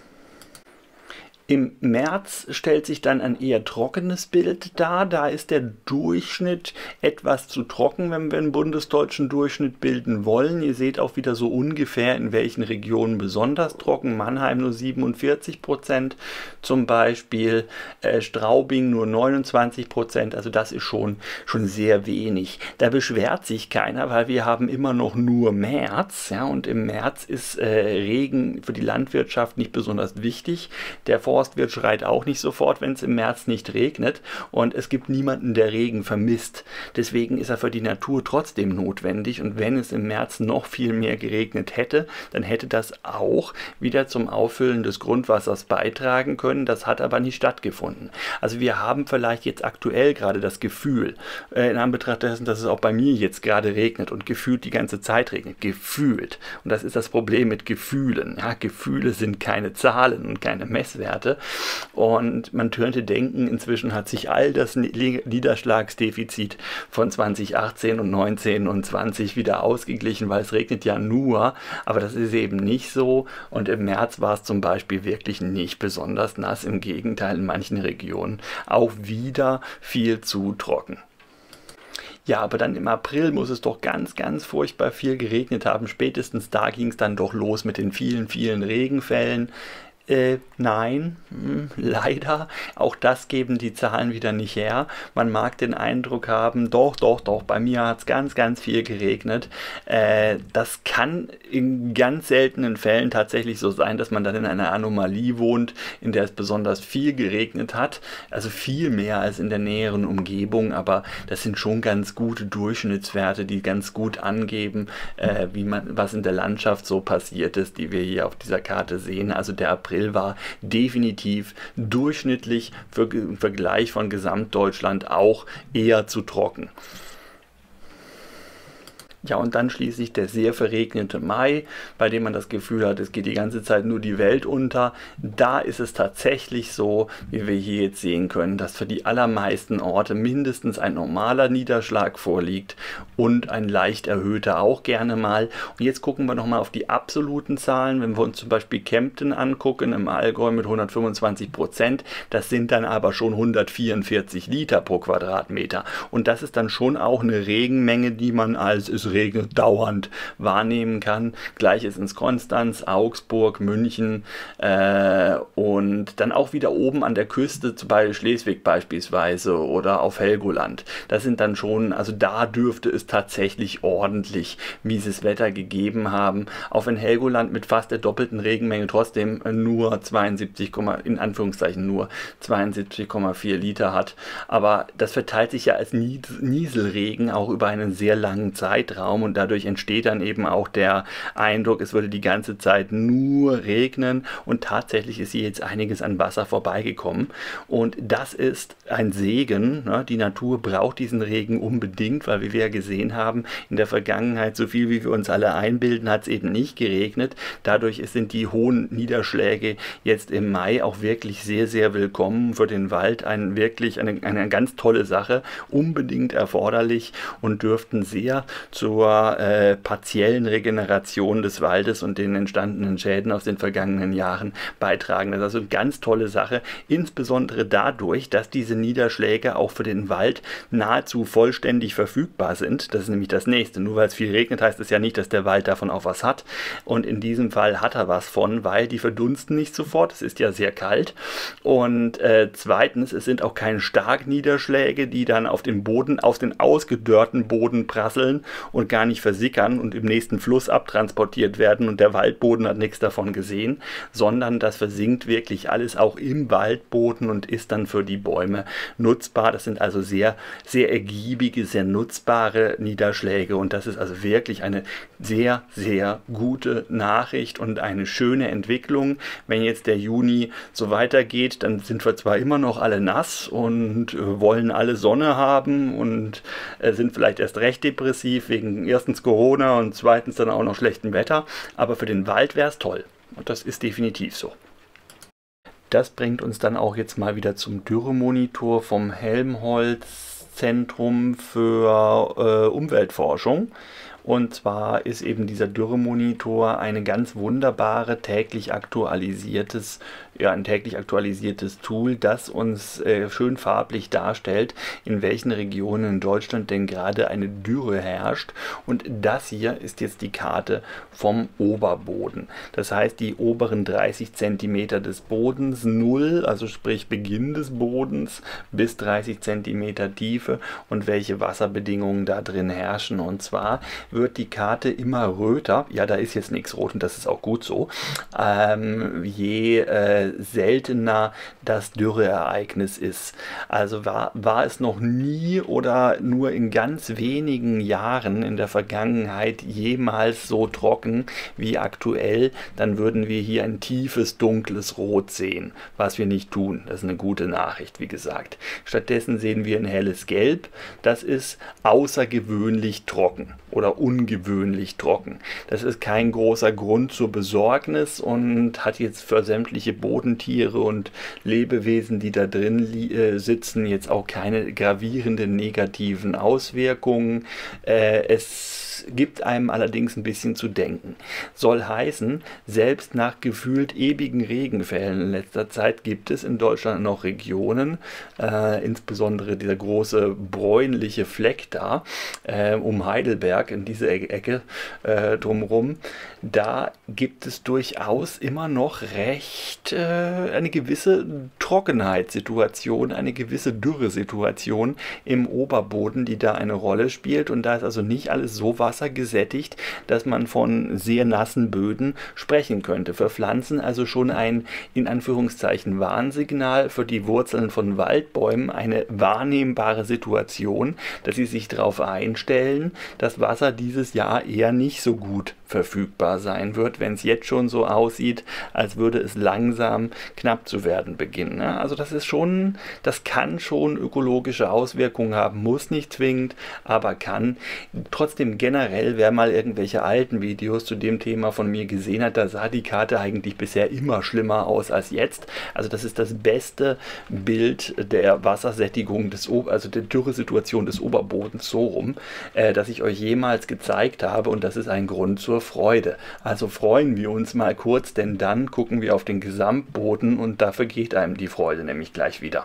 Im März stellt sich dann ein eher trockenes Bild dar. Da ist der Durchschnitt etwas zu trocken, wenn wir einen bundesdeutschen Durchschnitt bilden wollen. Ihr seht auch wieder so ungefähr, in welchen Regionen besonders trocken. Mannheim nur siebenundvierzig Prozent zum Beispiel, äh, Straubing nur neunundzwanzig Prozent. Also das ist schon, schon sehr wenig. Da beschwert sich keiner, weil wir haben immer noch nur März. Ja, und im März ist äh, Regen für die Landwirtschaft nicht besonders wichtig. Der Forstwirt schreit auch nicht sofort, wenn es im März nicht regnet, und es gibt niemanden, der Regen vermisst. Deswegen ist er für die Natur trotzdem notwendig, und wenn es im März noch viel mehr geregnet hätte, dann hätte das auch wieder zum Auffüllen des Grundwassers beitragen können. Das hat aber nicht stattgefunden. Also wir haben vielleicht jetzt aktuell gerade das Gefühl, äh, in Anbetracht dessen, dass es auch bei mir jetzt gerade regnet und gefühlt die ganze Zeit regnet, gefühlt. Und das ist das Problem mit Gefühlen. Ja, Gefühle sind keine Zahlen und keine Messwerte. Und man könnte denken, inzwischen hat sich all das Niederschlagsdefizit von zweitausendachtzehn und neunzehn und zwanzig wieder ausgeglichen, weil es regnet ja nur, aber das ist eben nicht so. Und im März war es zum Beispiel wirklich nicht besonders nass, im Gegenteil, in manchen Regionen auch wieder viel zu trocken. Ja, aber dann im April muss es doch ganz, ganz furchtbar viel geregnet haben. Spätestens da ging es dann doch los mit den vielen, vielen Regenfällen. Äh, nein, hm, leider, auch das geben die Zahlen wieder nicht her. Man mag den Eindruck haben, doch, doch, doch, bei mir hat es ganz, ganz viel geregnet. Äh, das kann in ganz seltenen Fällen tatsächlich so sein, dass man dann in einer Anomalie wohnt, in der es besonders viel geregnet hat. Also viel mehr als in der näheren Umgebung, aber das sind schon ganz gute Durchschnittswerte, die ganz gut angeben, äh, wie man, was in der Landschaft so passiert ist, die wir hier auf dieser Karte sehen. Also der April war definitiv durchschnittlich für im Vergleich von Gesamtdeutschland auch eher zu trocken. Ja, und dann schließlich der sehr verregnete Mai, bei dem man das Gefühl hat, es geht die ganze Zeit nur die Welt unter. Da ist es tatsächlich so, wie wir hier jetzt sehen können, dass für die allermeisten Orte mindestens ein normaler Niederschlag vorliegt und ein leicht erhöhter auch gerne mal. Und jetzt gucken wir nochmal auf die absoluten Zahlen. Wenn wir uns zum Beispiel Kempten angucken, im Allgäu mit hundertfünfundzwanzig Prozent, das sind dann aber schon hundertvierundvierzig Liter pro Quadratmeter. Und das ist dann schon auch eine Regenmenge, die man als es regnet dauernd wahrnehmen kann. Gleiches in Konstanz, Augsburg, München äh, und dann auch wieder oben an der Küste, bei Schleswig beispielsweise oder auf Helgoland. Das sind dann schon, also da dürfte es tatsächlich ordentlich mieses Wetter gegeben haben. Auch wenn Helgoland mit fast der doppelten Regenmenge trotzdem nur zweiundsiebzig, in Anführungszeichen nur zweiundsiebzig Komma vier Liter hat. Aber das verteilt sich ja als Nieselregen auch über einen sehr langen Zeitraum. Und dadurch entsteht dann eben auch der Eindruck, es würde die ganze Zeit nur regnen und tatsächlich ist hier jetzt einiges an Wasser vorbeigekommen und das ist ein Segen. Ne? Die Natur braucht diesen Regen unbedingt, weil wie wir ja gesehen haben, in der Vergangenheit, so viel wie wir uns alle einbilden, hat es eben nicht geregnet. Dadurch sind die hohen Niederschläge jetzt im Mai auch wirklich sehr, sehr willkommen für den Wald. Ein, wirklich eine, eine ganz tolle Sache, unbedingt erforderlich und dürften sehr zur äh, partiellen Regeneration des Waldes und den entstandenen Schäden aus den vergangenen Jahren beitragen. Das ist also eine ganz tolle Sache, insbesondere dadurch, dass diese Niederschläge auch für den Wald nahezu vollständig verfügbar sind. Das ist nämlich das Nächste. Nur weil es viel regnet, heißt es ja nicht, dass der Wald davon auch was hat. Und in diesem Fall hat er was von, weil die verdunsten nicht sofort. Es ist ja sehr kalt. Und äh, zweitens, es sind auch keine Starkniederschläge, die dann auf den Boden, auf den ausgedörrten Boden prasseln und gar nicht versickern und im nächsten Fluss abtransportiert werden und der Waldboden hat nichts davon gesehen, sondern das versinkt wirklich alles auch im Waldboden und ist dann für die Bäume nutzbar. Das sind also sehr, sehr ergiebige, sehr nutzbare Niederschläge und das ist also wirklich eine sehr, sehr gute Nachricht und eine schöne Entwicklung. Wenn jetzt der Juni so weitergeht, dann sind wir zwar immer noch alle nass und äh, wollen alle Sonne haben und äh, sind vielleicht erst recht depressiv wegen erstens Corona und zweitens dann auch noch schlechtem Wetter, aber für den Wald wäre es toll und das ist definitiv so. Das bringt uns dann auch jetzt mal wieder zum Dürremonitor vom Helmholtz-Zentrum für äh, Umweltforschung. Und zwar ist eben dieser Dürremonitor eine ganz wunderbare täglich aktualisiertes, ja, ein täglich aktualisiertes Tool, das uns äh, schön farblich darstellt, in welchen Regionen in Deutschland denn gerade eine Dürre herrscht. Und das hier ist jetzt die Karte vom Oberboden. Das heißt, die oberen dreißig Zentimeter des Bodens, null, also sprich Beginn des Bodens, bis dreißig Zentimeter Tiefe und welche Wasserbedingungen da drin herrschen. Und zwar wird die Karte immer röter. Ja, da ist jetzt nichts rot und das ist auch gut so. Ähm, je äh, seltener das Dürreereignis ist. Also war, war es noch nie oder nur in ganz wenigen Jahren in der Vergangenheit jemals so trocken wie aktuell, dann würden wir hier ein tiefes, dunkles Rot sehen, was wir nicht tun. Das ist eine gute Nachricht, wie gesagt. Stattdessen sehen wir ein helles Gelb. Das ist außergewöhnlich trocken oder ungewöhnlich trocken. Das ist kein großer Grund zur Besorgnis und hat jetzt für sämtliche Bodentiere und Lebewesen, die da drin äh, sitzen, jetzt auch keine gravierenden negativen Auswirkungen. Äh, es gibt einem allerdings ein bisschen zu denken. Soll heißen, selbst nach gefühlt ewigen Regenfällen in letzter Zeit gibt es in Deutschland noch Regionen, äh, insbesondere dieser große bräunliche Fleck da äh, um Heidelberg in diese Ecke äh, drumherum, da gibt es durchaus immer noch recht äh, eine gewisse Trockenheitssituation, eine gewisse Dürresituation im Oberboden, die da eine Rolle spielt und da ist also nicht alles so wassergesättigt, dass man von sehr nassen Böden sprechen könnte. Für Pflanzen also schon ein in Anführungszeichen Warnsignal, für die Wurzeln von Waldbäumen eine wahrnehmbare Situation, dass sie sich darauf einstellen, dass Wasser dieses Jahr eher nicht so gut verfügbar sein wird, wenn es jetzt schon so aussieht, als würde es langsam knapp zu werden beginnen. Ne? Also das ist schon, das kann schon ökologische Auswirkungen haben, muss nicht zwingend, aber kann. Trotzdem generell, wer mal irgendwelche alten Videos zu dem Thema von mir gesehen hat, da sah die Karte eigentlich bisher immer schlimmer aus als jetzt. Also das ist das beste Bild der Wassersättigung, des o also der Dürresituation des Oberbodens, so rum, äh, das ich euch jemals gezeigt habe, und das ist ein Grund zur Freude. Also freuen wir uns mal kurz, denn dann gucken wir auf den Gesamtboden und dafür geht einem die Freude nämlich gleich wieder.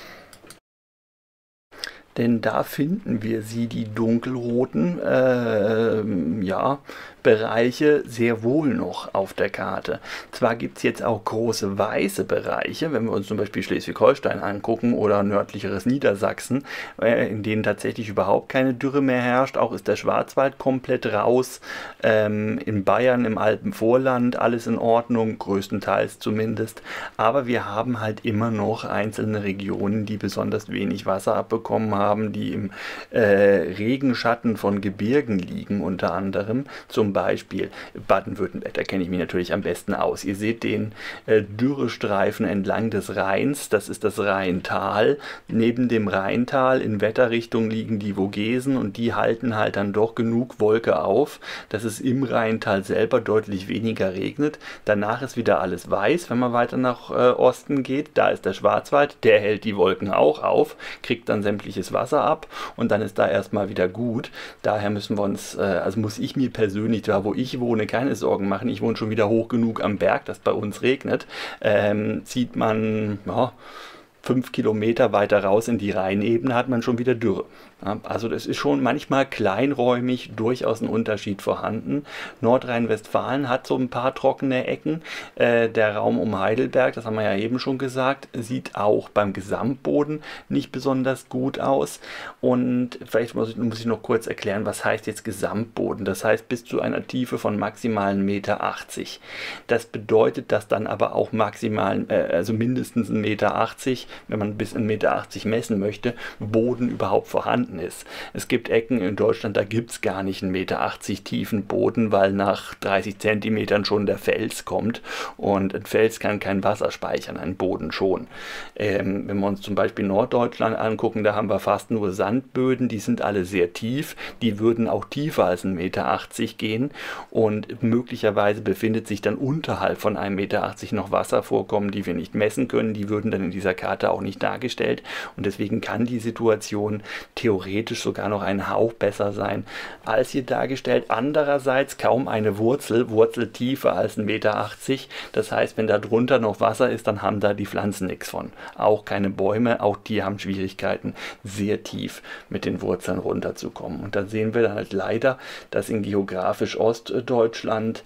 Denn da finden wir sie, die dunkelroten äh, ja, Bereiche, sehr wohl noch auf der Karte. Zwar gibt es jetzt auch große weiße Bereiche, wenn wir uns zum Beispiel Schleswig-Holstein angucken oder nördlicheres Niedersachsen, äh, in denen tatsächlich überhaupt keine Dürre mehr herrscht. Auch ist der Schwarzwald komplett raus. Ähm, in Bayern, im Alpenvorland, alles in Ordnung, größtenteils zumindest. Aber wir haben halt immer noch einzelne Regionen, die besonders wenig Wasser abbekommen haben, haben, die im äh, Regenschatten von Gebirgen liegen, unter anderem zum Beispiel Baden-Württemberg. Da kenne ich mich natürlich am besten aus. Ihr seht den äh, Dürrestreifen entlang des Rheins, das ist das Rheintal. Neben dem Rheintal in Wetterrichtung liegen die Vogesen und die halten halt dann doch genug Wolke auf, dass es im Rheintal selber deutlich weniger regnet. Danach ist wieder alles weiß, wenn man weiter nach äh, Osten geht. Da ist der Schwarzwald, der hält die Wolken auch auf, kriegt dann sämtliches Wasser ab und dann ist da erstmal wieder gut. Daher müssen wir uns, äh, also muss ich mir persönlich, da wo ich wohne, keine Sorgen machen. Ich wohne schon wieder hoch genug am Berg, dass bei uns regnet. Ähm, sieht man, ja, fünf Kilometer weiter raus in die Rheinebene hat man schon wieder Dürre. Ja, also das ist schon manchmal kleinräumig durchaus ein Unterschied vorhanden. Nordrhein-Westfalen hat so ein paar trockene Ecken. Äh, der Raum um Heidelberg, das haben wir ja eben schon gesagt, sieht auch beim Gesamtboden nicht besonders gut aus. Und vielleicht muss ich, muss ich noch kurz erklären, was heißt jetzt Gesamtboden. Das heißt bis zu einer Tiefe von maximal eins Komma achtzig Meter. Das bedeutet, dass dann aber auch maximal, äh, also mindestens eins Komma achtzig Meter, wenn man bis eins Komma achtzig Meter messen möchte, Boden überhaupt vorhanden ist. Es gibt Ecken in Deutschland, da gibt es gar nicht eins Komma achtzig Meter tiefen Boden, weil nach dreißig Zentimetern schon der Fels kommt und ein Fels kann kein Wasser speichern, ein Boden schon. Ähm, wenn wir uns zum Beispiel Norddeutschland angucken, da haben wir fast nur Sandböden, die sind alle sehr tief, die würden auch tiefer als eins Komma achtzig Meter gehen und möglicherweise befindet sich dann unterhalb von eins Komma achtzig Meter noch Wasservorkommen, die wir nicht messen können, die würden dann in dieser Karte auch nicht dargestellt und deswegen kann die Situation theoretisch sogar noch ein Hauch besser sein als hier dargestellt. Andererseits kaum eine Wurzel, Wurzel tiefer als eins Komma achtzig Meter. Das heißt, wenn da drunter noch Wasser ist, dann haben da die Pflanzen nichts von. Auch keine Bäume, auch die haben Schwierigkeiten, sehr tief mit den Wurzeln runterzukommen. Und da sehen wir dann halt leider, dass in geografisch Ostdeutschland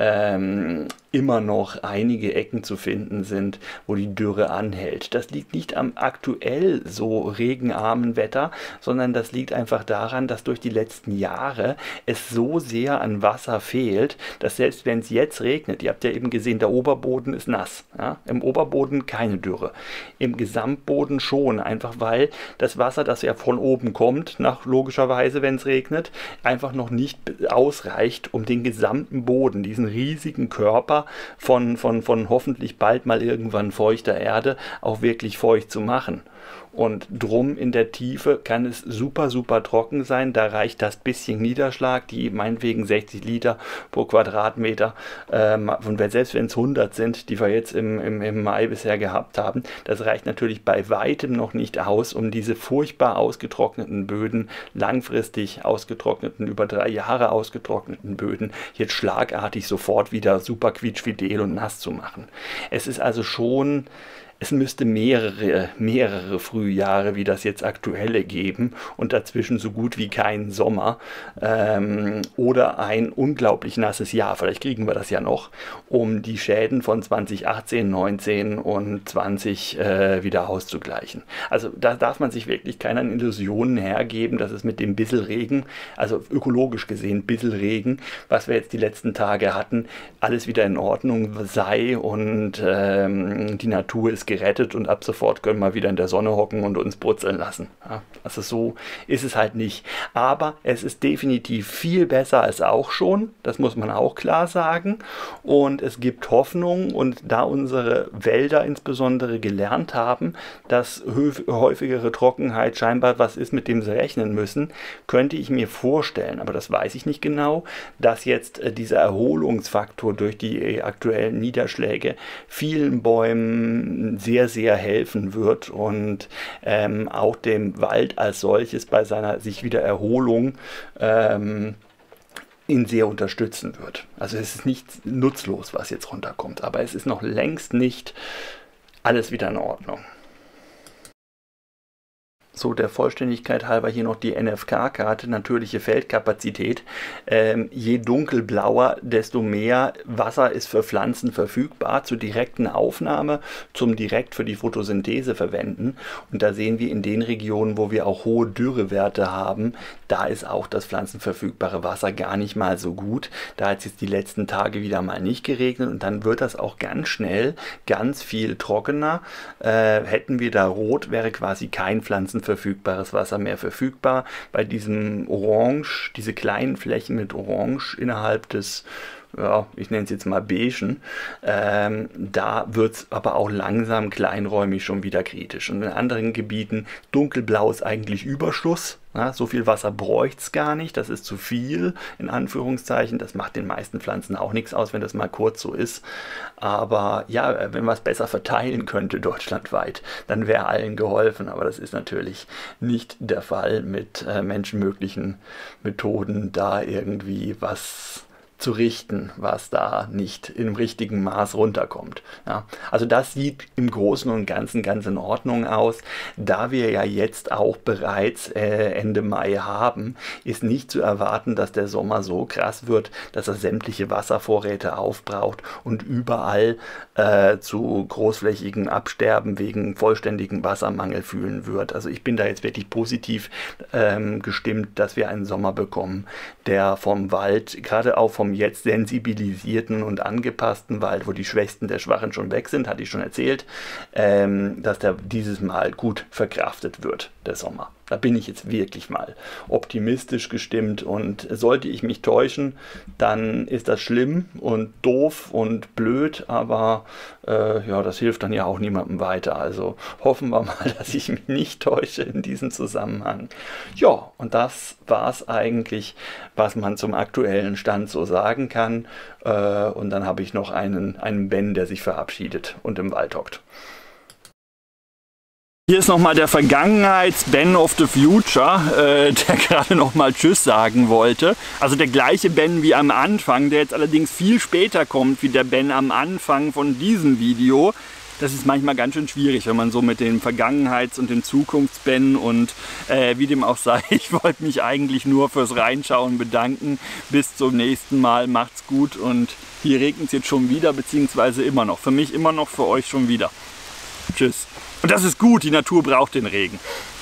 ähm, immer noch einige Ecken zu finden sind, wo die Dürre anhält. Das liegt nicht am aktuell so regenarmen Wetter, sondern das liegt einfach daran, dass durch die letzten Jahre es so sehr an Wasser fehlt, dass selbst wenn es jetzt regnet, ihr habt ja eben gesehen, der Oberboden ist nass. Ja? Im Oberboden keine Dürre. Im Gesamtboden schon, einfach weil das Wasser, das ja von oben kommt, nach logischerweise, wenn es regnet, einfach noch nicht ausreicht, um den gesamten Boden, diesen riesigen Körper von, von, von hoffentlich bald mal irgendwann feuchter Erde auch wirklich feucht zu machen. Und drum in der Tiefe kann es super, super trocken sein. Da reicht das bisschen Niederschlag, die meinetwegen sechzig Liter pro Quadratmeter, ähm, und selbst wenn es hundert sind, die wir jetzt im, im, im Mai bisher gehabt haben, das reicht natürlich bei weitem noch nicht aus, um diese furchtbar ausgetrockneten Böden, langfristig ausgetrockneten, über drei Jahre ausgetrockneten Böden, jetzt schlagartig sofort wieder super quietschfidel und nass zu machen. Es ist also schon... Es müsste mehrere, mehrere Frühjahre wie das jetzt aktuelle geben und dazwischen so gut wie keinen Sommer ähm, oder ein unglaublich nasses Jahr, vielleicht kriegen wir das ja noch, um die Schäden von zwanzig achtzehn, neunzehn und zwanzig äh, wieder auszugleichen. Also da darf man sich wirklich keinen Illusionen hergeben, dass es mit dem bissel Regen, also ökologisch gesehen bissel Regen, was wir jetzt die letzten Tage hatten, alles wieder in Ordnung sei und ähm, die Natur ist gerettet und ab sofort können wir wieder in der Sonne hocken und uns brutzeln lassen. Ja, also so ist es halt nicht. Aber es ist definitiv viel besser als auch schon, das muss man auch klar sagen. Und es gibt Hoffnung, und da unsere Wälder insbesondere gelernt haben, dass häufigere Trockenheit scheinbar was ist, mit dem sie rechnen müssen, könnte ich mir vorstellen, aber das weiß ich nicht genau, dass jetzt äh, dieser Erholungsfaktor durch die aktuellen Niederschläge vielen Bäumen sehr, sehr helfen wird und ähm, auch dem Wald als solches bei seiner sich wieder Erholung ähm, ihn sehr unterstützen wird. Also es ist nicht nutzlos, was jetzt runterkommt, aber es ist noch längst nicht alles wieder in Ordnung. So, der Vollständigkeit halber hier noch die N F K-Karte, natürliche Feldkapazität. Ähm, je dunkelblauer, desto mehr Wasser ist für Pflanzen verfügbar zur direkten Aufnahme, zum direkt für die Photosynthese verwenden. Und da sehen wir in den Regionen, wo wir auch hohe Dürrewerte haben, da ist auch das pflanzenverfügbare Wasser gar nicht mal so gut. Da hat es jetzt die letzten Tage wieder mal nicht geregnet und dann wird das auch ganz schnell ganz viel trockener. Äh, hätten wir da rot, wäre quasi kein Pflanzenverfügbares verfügbares Wasser mehr verfügbar. Bei diesem Orange, diese kleinen Flächen mit Orange innerhalb des, ja, ich nenne es jetzt mal beigen, ähm, da wird es aber auch langsam kleinräumig schon wieder kritisch. Und in anderen Gebieten dunkelblau ist eigentlich Überschuss. Ja, so viel Wasser bräuchte es gar nicht, das ist zu viel, in Anführungszeichen. Das macht den meisten Pflanzen auch nichts aus, wenn das mal kurz so ist. Aber ja, wenn man es besser verteilen könnte deutschlandweit, dann wäre allen geholfen. Aber das ist natürlich nicht der Fall mit äh, menschenmöglichen Methoden, da irgendwie was zu richten, was da nicht im richtigen Maß runterkommt. Ja, also das sieht im Großen und Ganzen ganz in Ordnung aus. Da wir ja jetzt auch bereits äh, Ende Mai haben, ist nicht zu erwarten, dass der Sommer so krass wird, dass er sämtliche Wasservorräte aufbraucht und überall äh, zu großflächigen Absterben wegen vollständigen Wassermangel führen wird. Also ich bin da jetzt wirklich positiv ähm, gestimmt, dass wir einen Sommer bekommen, der vom Wald, gerade auch vom jetzt sensibilisierten und angepassten Wald, wo die Schwächsten der Schwachen schon weg sind, hatte ich schon erzählt, ähm, dass der dieses Mal gut verkraftet wird, der Sommer. Da bin ich jetzt wirklich mal optimistisch gestimmt, und sollte ich mich täuschen, dann ist das schlimm und doof und blöd, aber äh, ja, das hilft dann ja auch niemandem weiter. Also hoffen wir mal, dass ich mich nicht täusche in diesem Zusammenhang. Ja, und das war es eigentlich, was man zum aktuellen Stand so sagen kann. Äh, und dann habe ich noch einen, einen Ben, der sich verabschiedet und im Wald hockt. Hier ist nochmal der Vergangenheits-Ben of the Future, äh, der gerade nochmal Tschüss sagen wollte. Also der gleiche Ben wie am Anfang, der jetzt allerdings viel später kommt wie der Ben am Anfang von diesem Video. Das ist manchmal ganz schön schwierig, wenn man so mit dem Vergangenheits- und dem Zukunfts-Ben und äh, wie dem auch sei. Ich wollte mich eigentlich nur fürs Reinschauen bedanken. Bis zum nächsten Mal, macht's gut, und hier regnet es jetzt schon wieder, beziehungsweise immer noch. Für mich immer noch, für euch schon wieder. Tschüss. Und das ist gut, die Natur braucht den Regen.